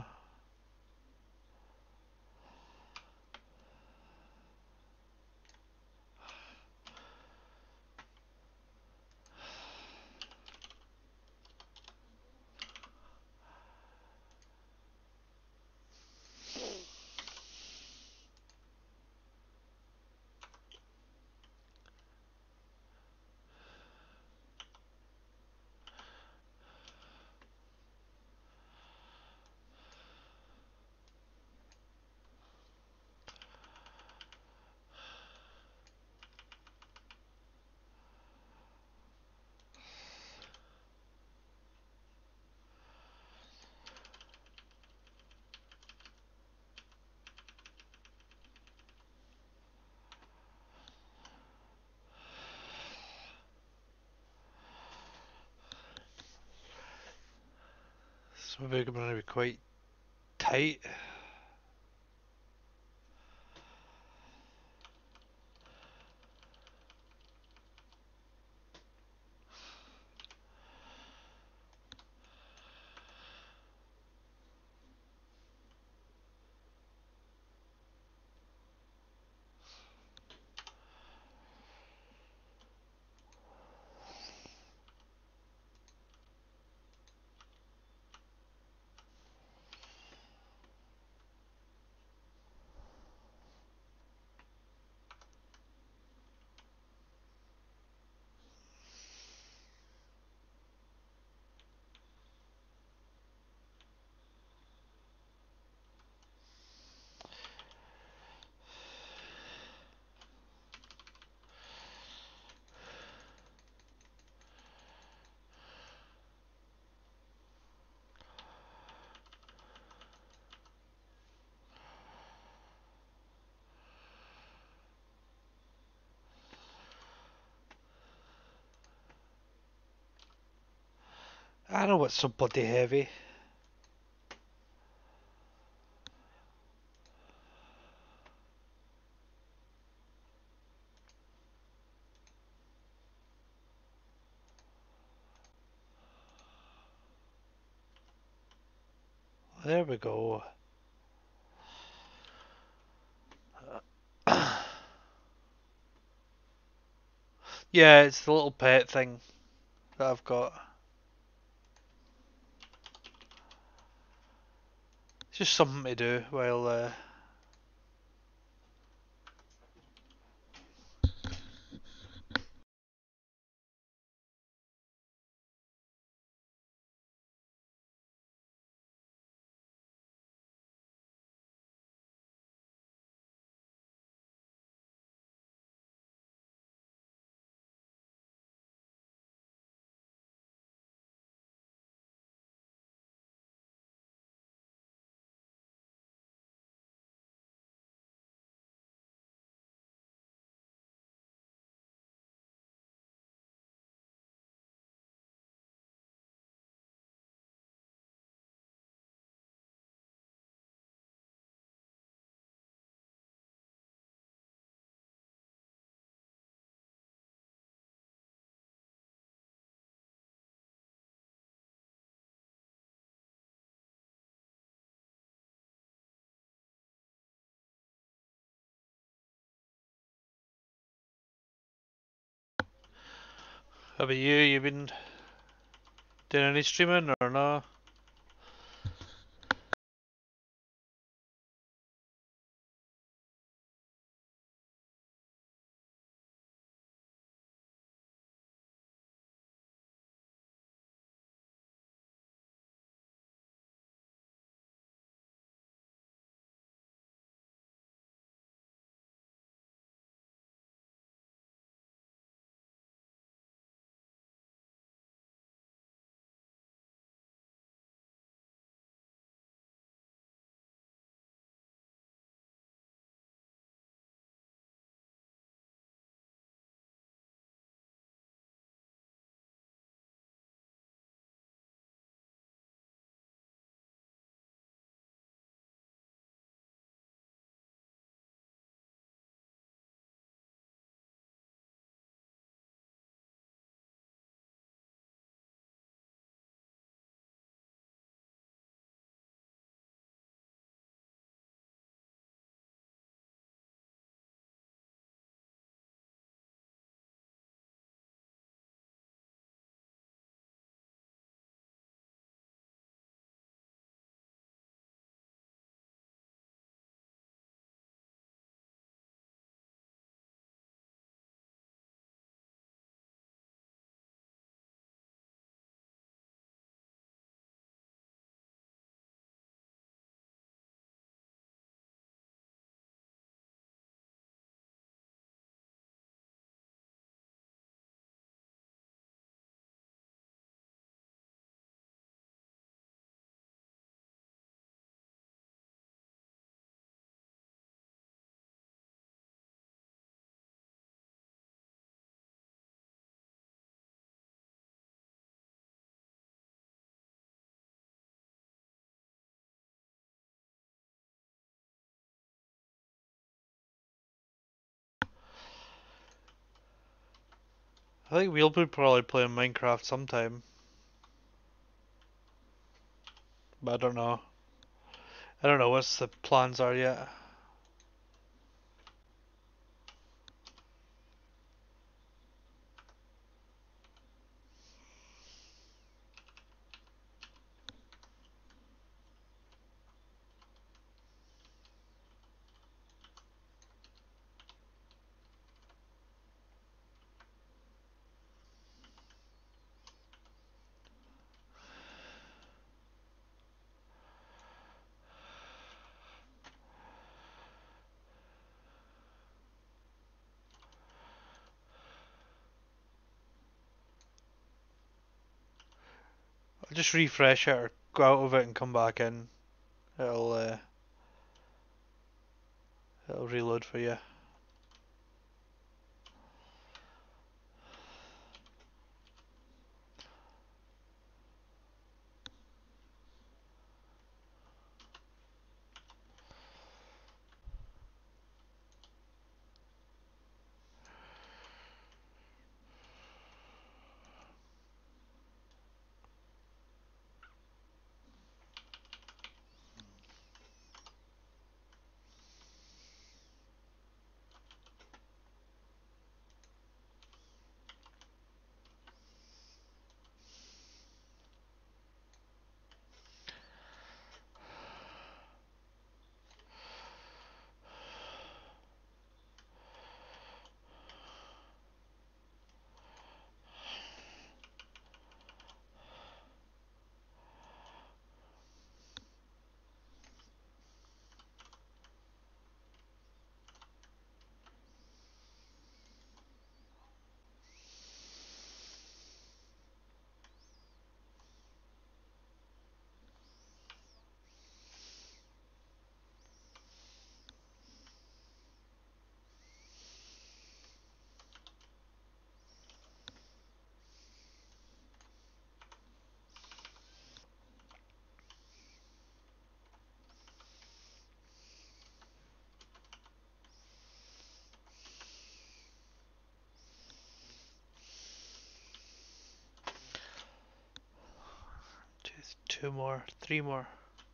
So maybe I'm going to be quite tight. I know it's so bloody heavy. There we go. Yeah, it's the little pet thing that I've got. It's just something to do while uh, how about you? You been doing any streaming or no? I think we'll be probably playing Minecraft sometime, but I don't know. I don't know what the plans are yet. I'll just refresh it or go out of it and come back in. It'll uh, it'll reload for you. Two, two more, three more.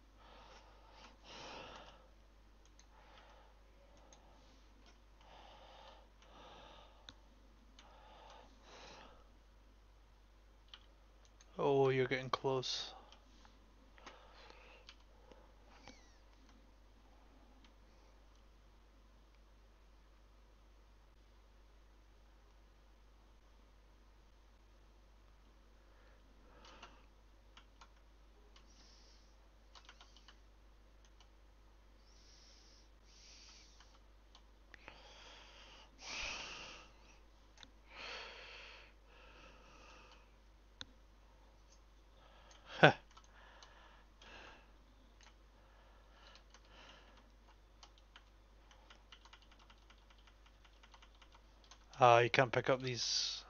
Oh, you're getting close. Ah, uh, you can't pick up these.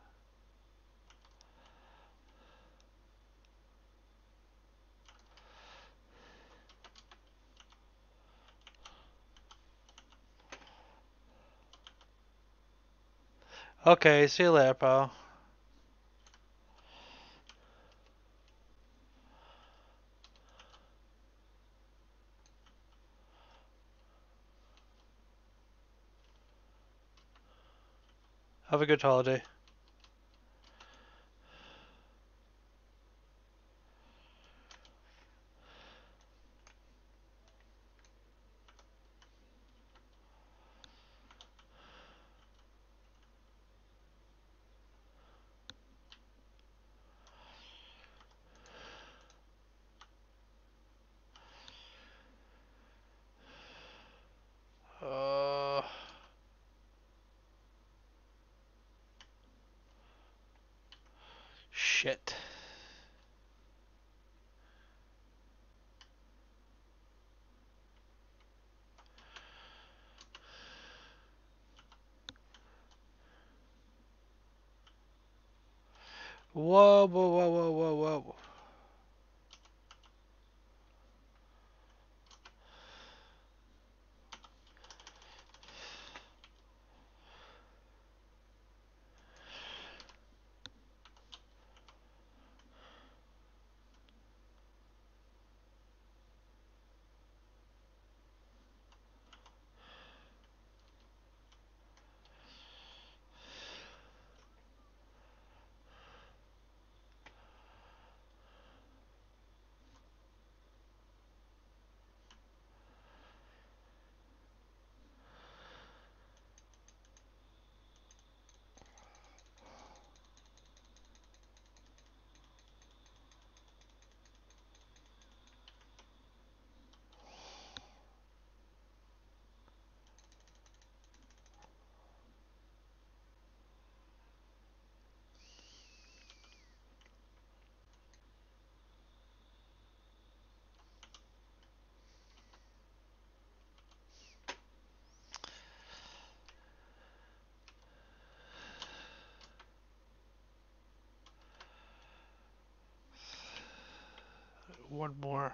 Okay, see you later, pal. Have a good holiday. Uh, shit. Whoa, whoa, whoa, whoa, whoa, whoa. one more.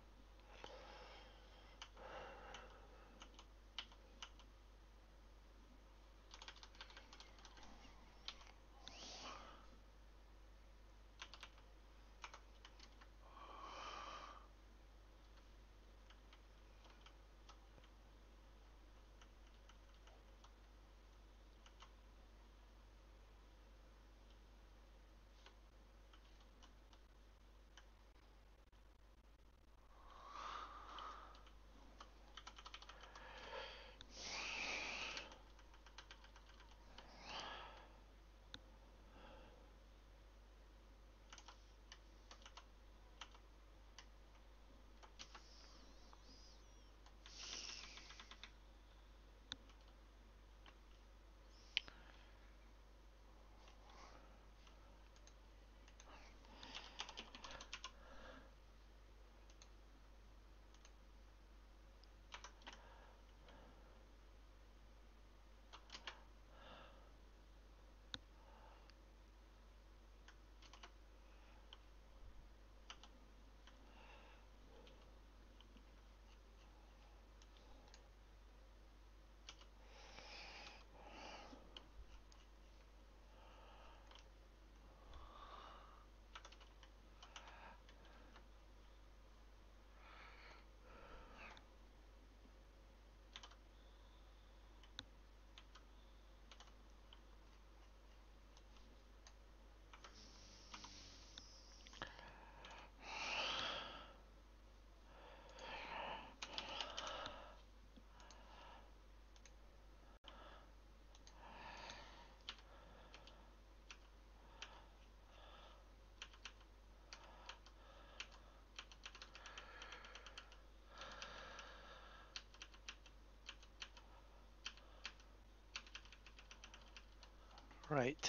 Right.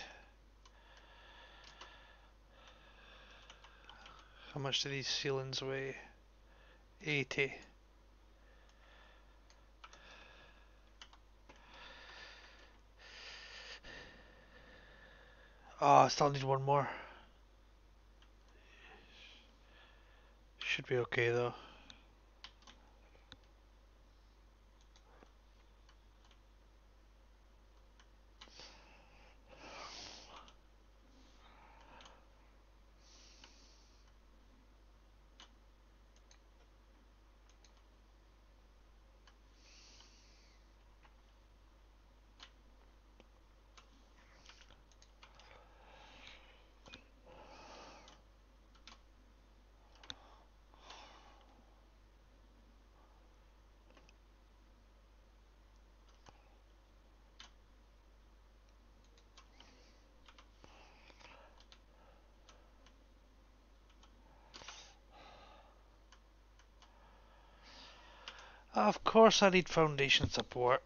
How much do these ceilings weigh? eighty. Oh, I still need one more. Should be okay though. Of course I need foundation support.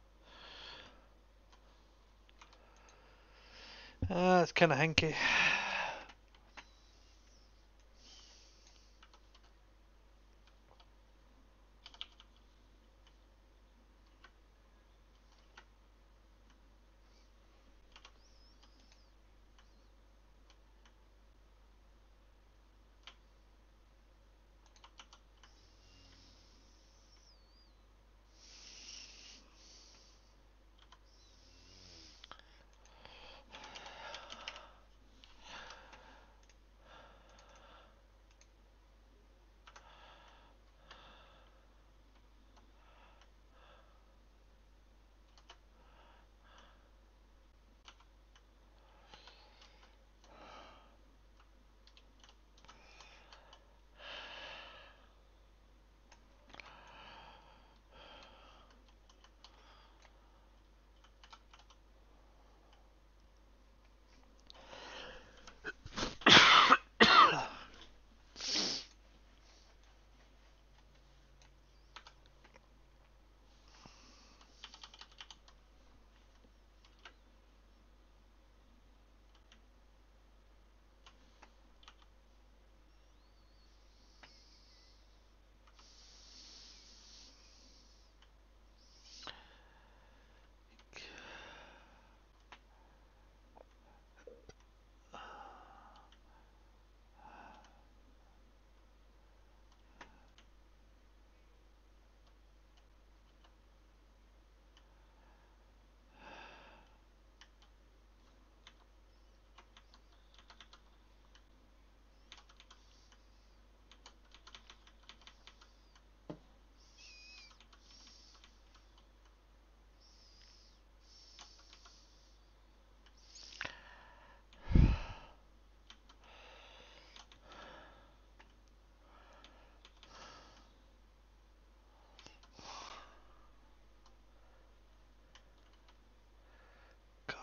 Ah, it's kind of hinky.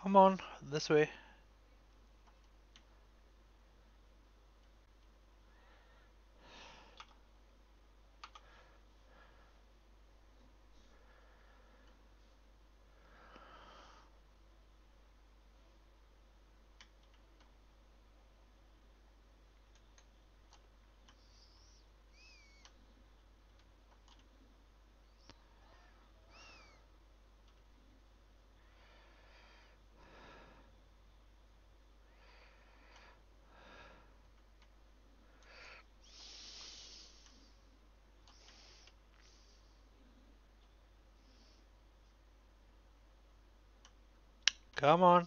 Come on, this way. Come on.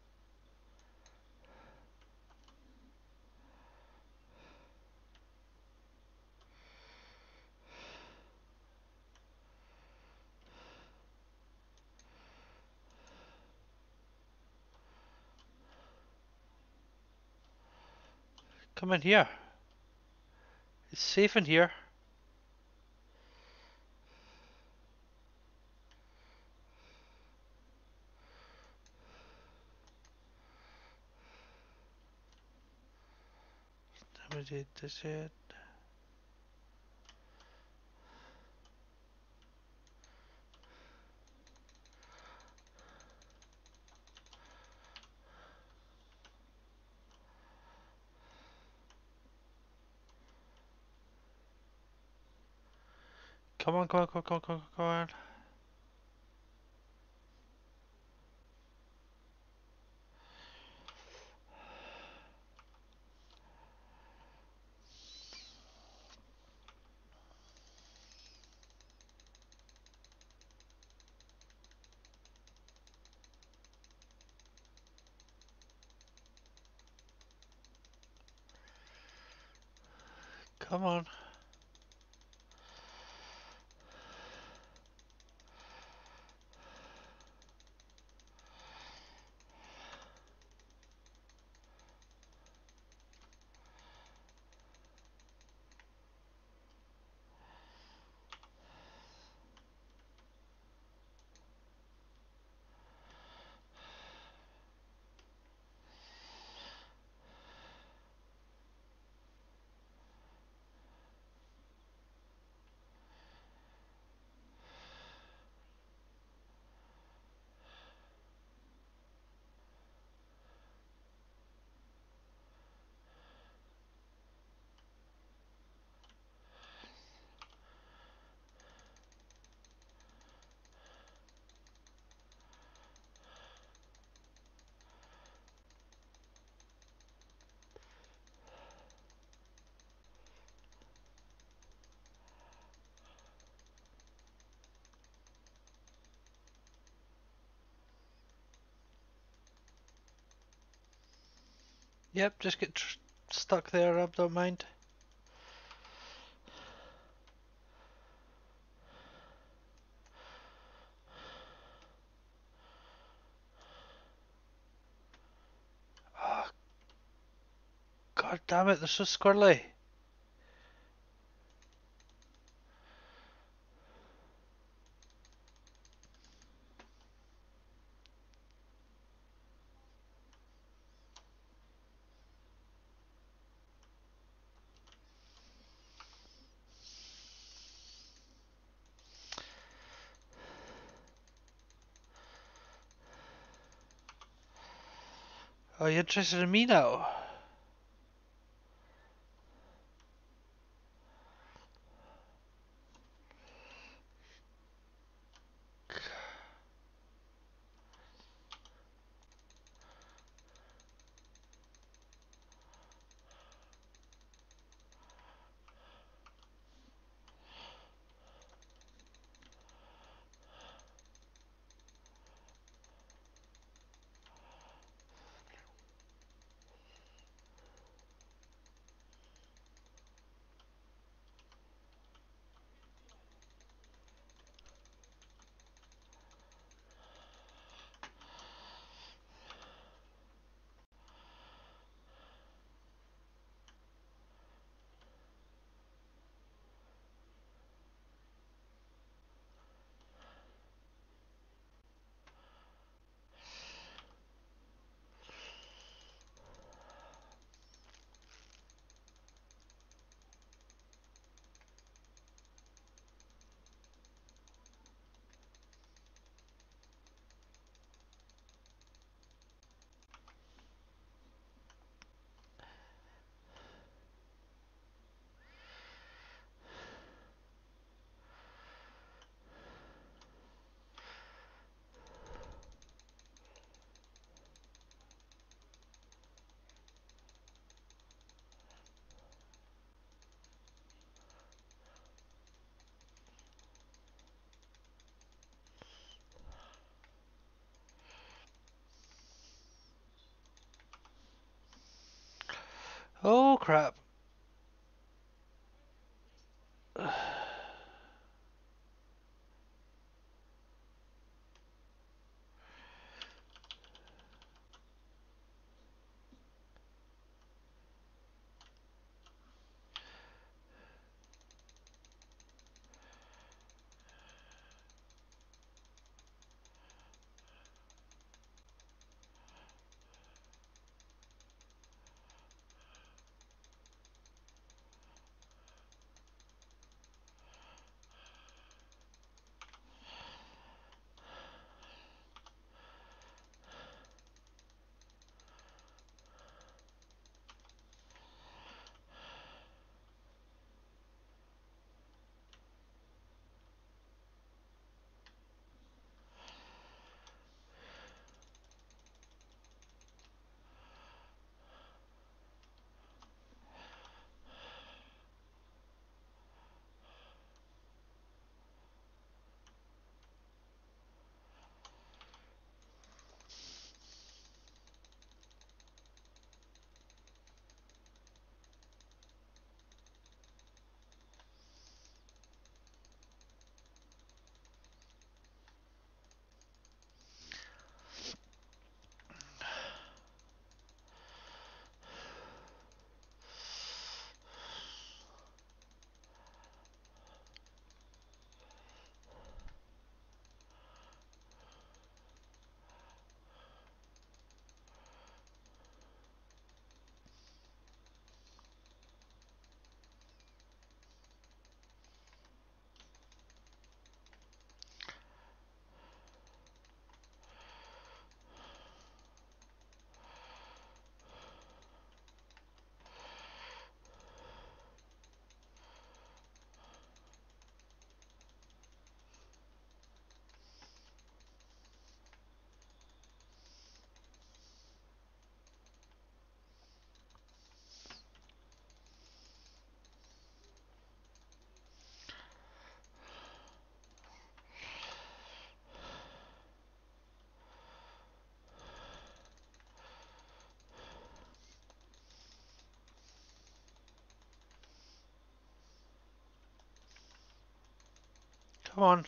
Come in here. It's safe in here. Damage this it. Come on, come on, come on, come on, come on, come on. Come on. Yep, just get tr stuck there, I don't mind. Oh, God damn it, they're so squirrely. Oh, you're interested in me now? Oh crap. Come on.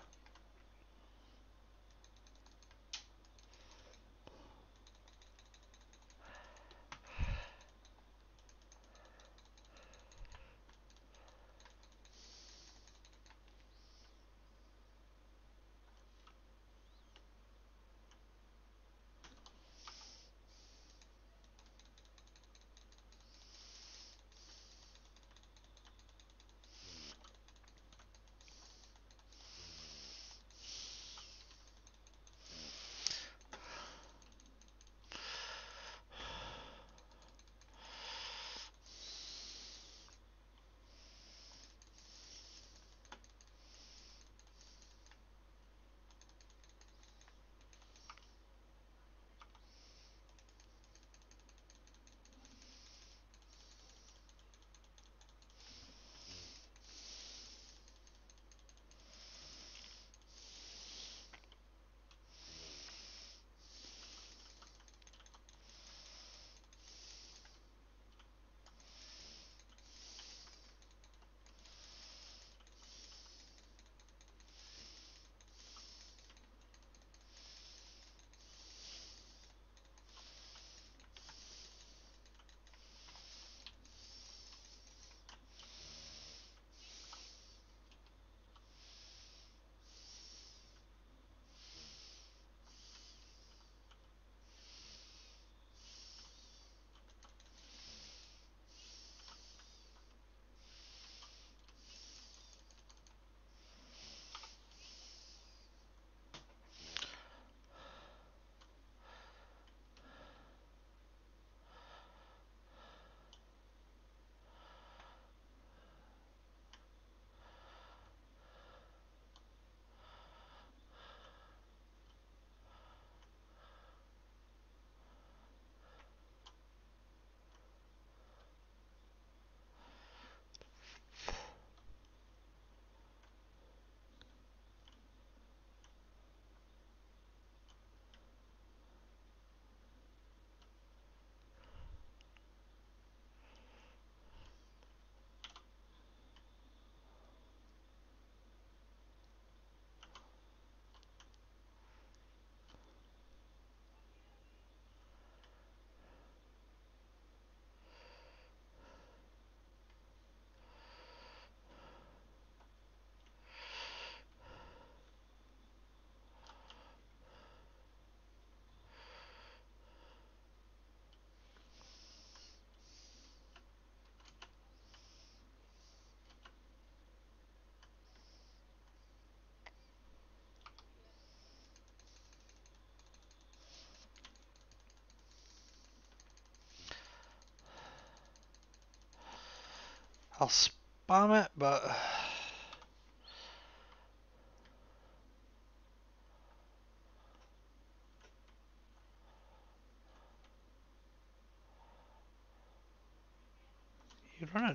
I'll spam it, but you run it.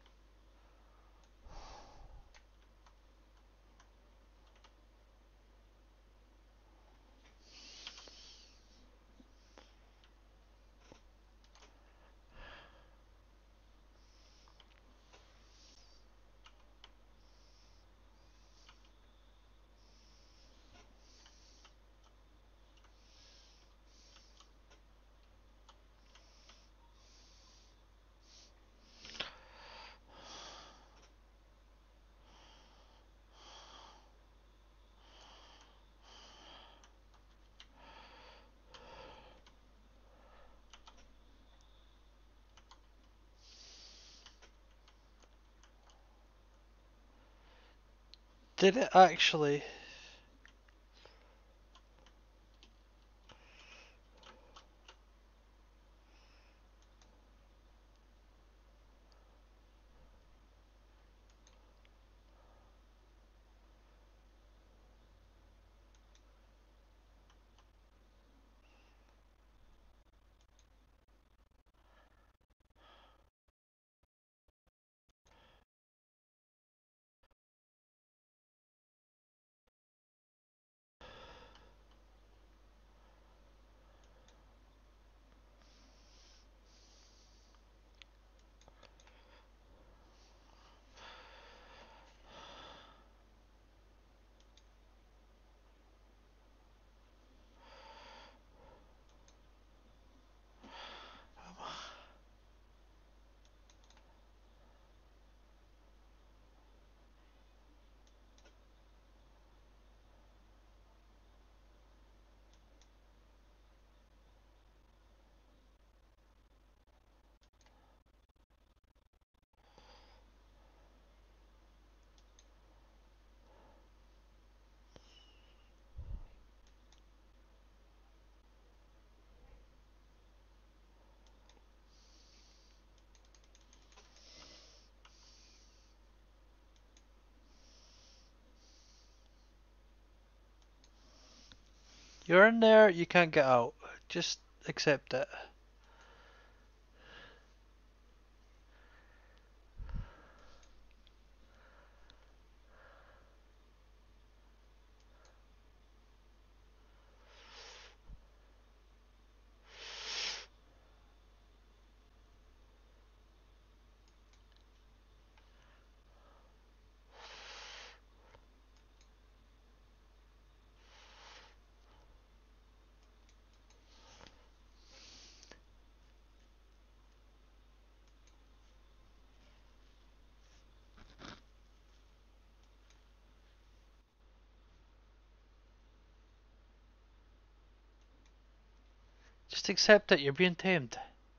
Did it actually? You're in there, you can't get out. Just accept it. Just accept it, you're being tamed.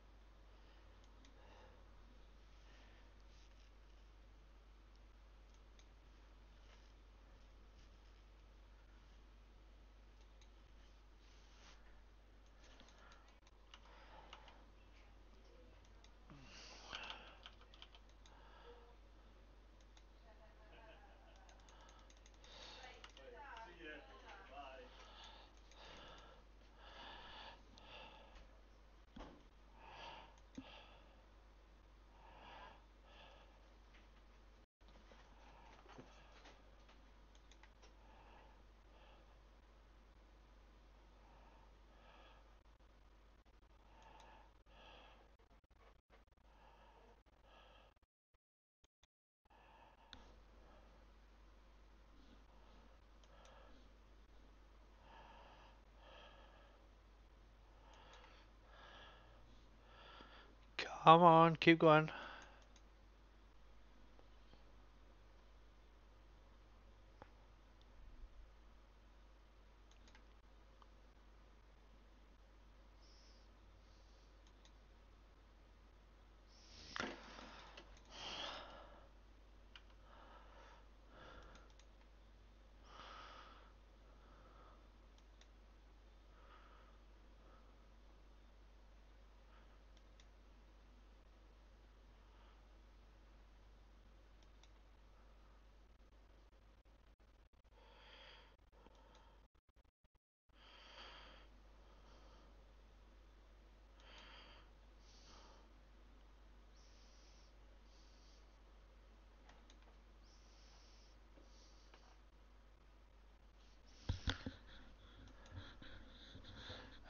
Come on, keep going.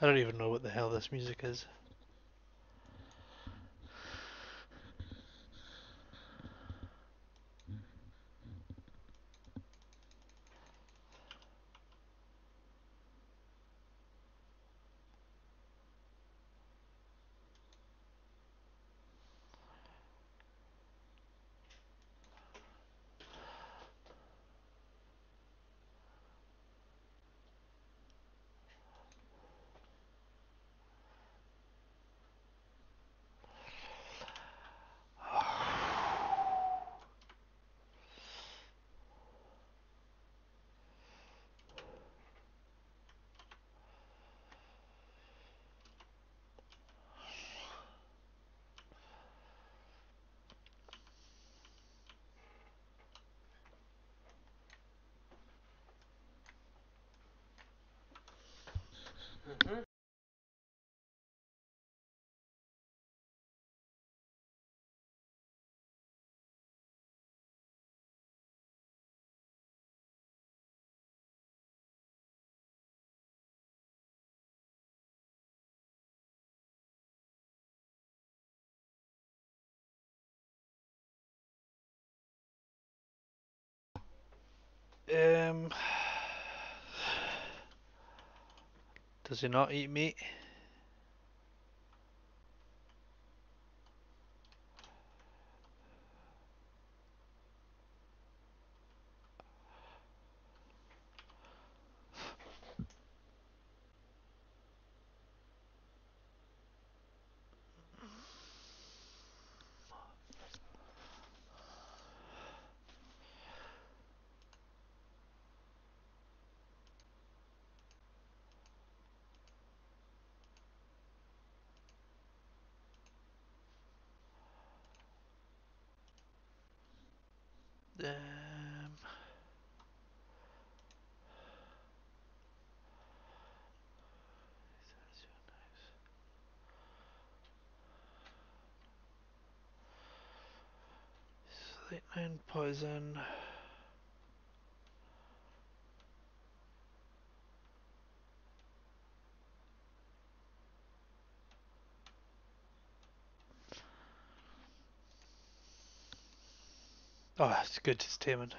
I don't even know what the hell this music is. Mm-hmm. Um, does he not eat meat? Um, Slate nine poison. Oh, it's good. It's taming.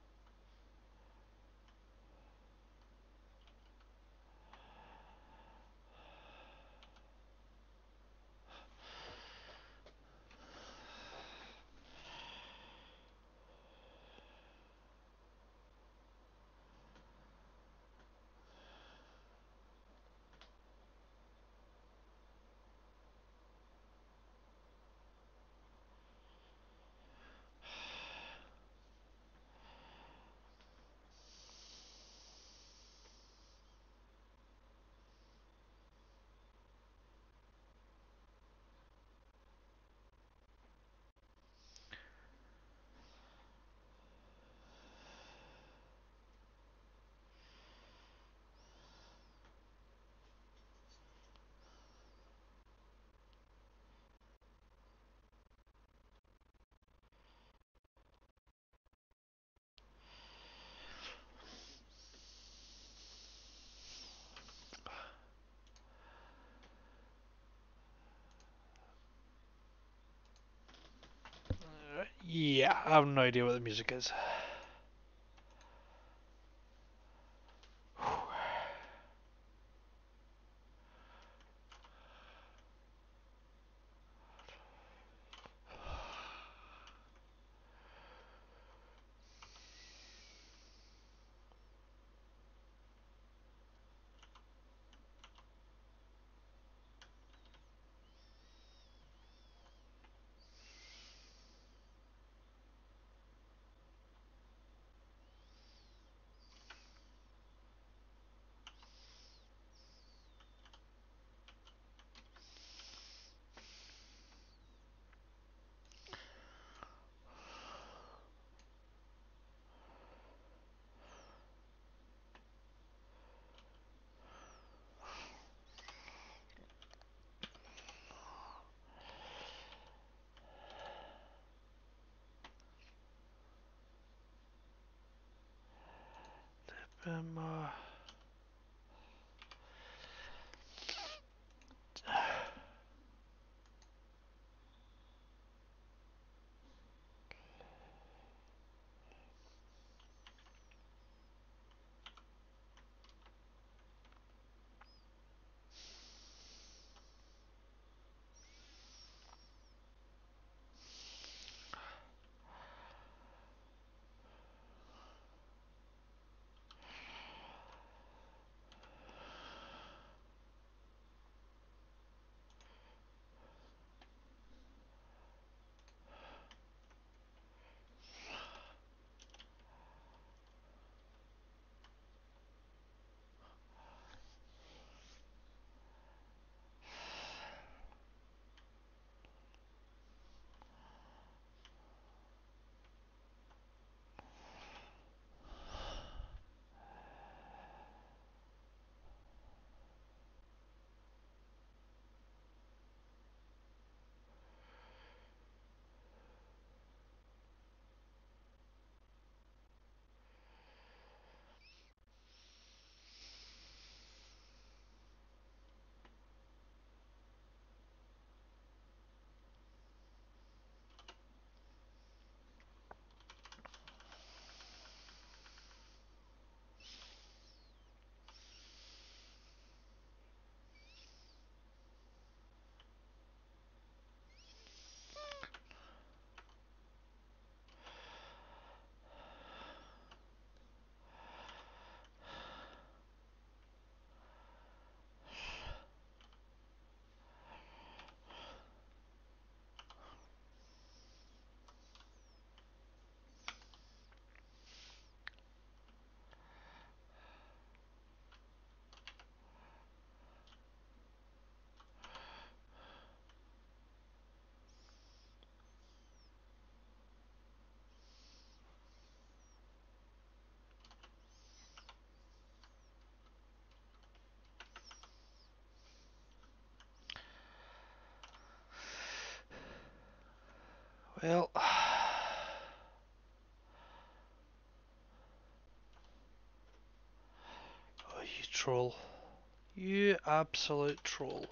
Uh, yeah, I have no idea what the music is. Um, uh, Well, oh, you troll. You absolute troll.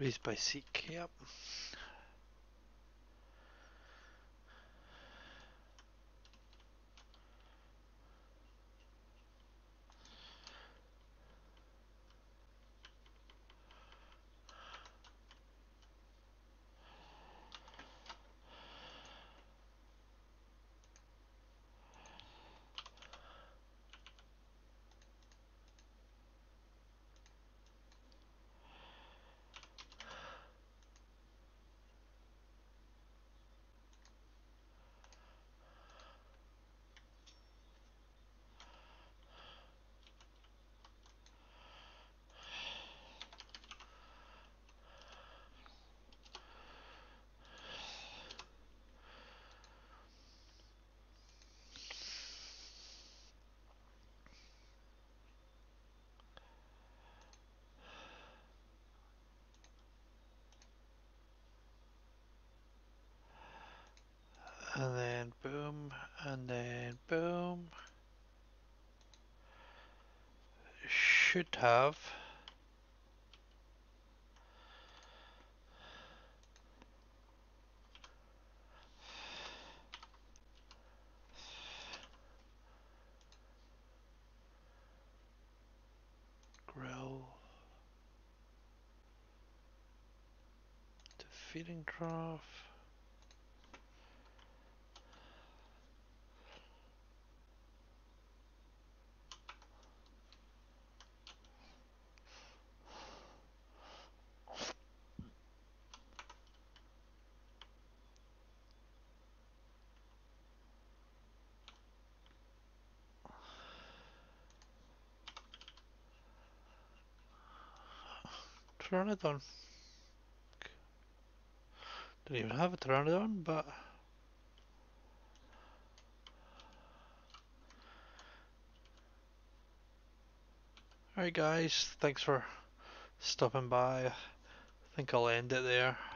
Raised by Seek, yep. And then boom, and then boom. Should have grill to feeding trough. Pteranodon. Don't even have a Pteranodon, but alright guys, thanks for stopping by. I think I'll end it there.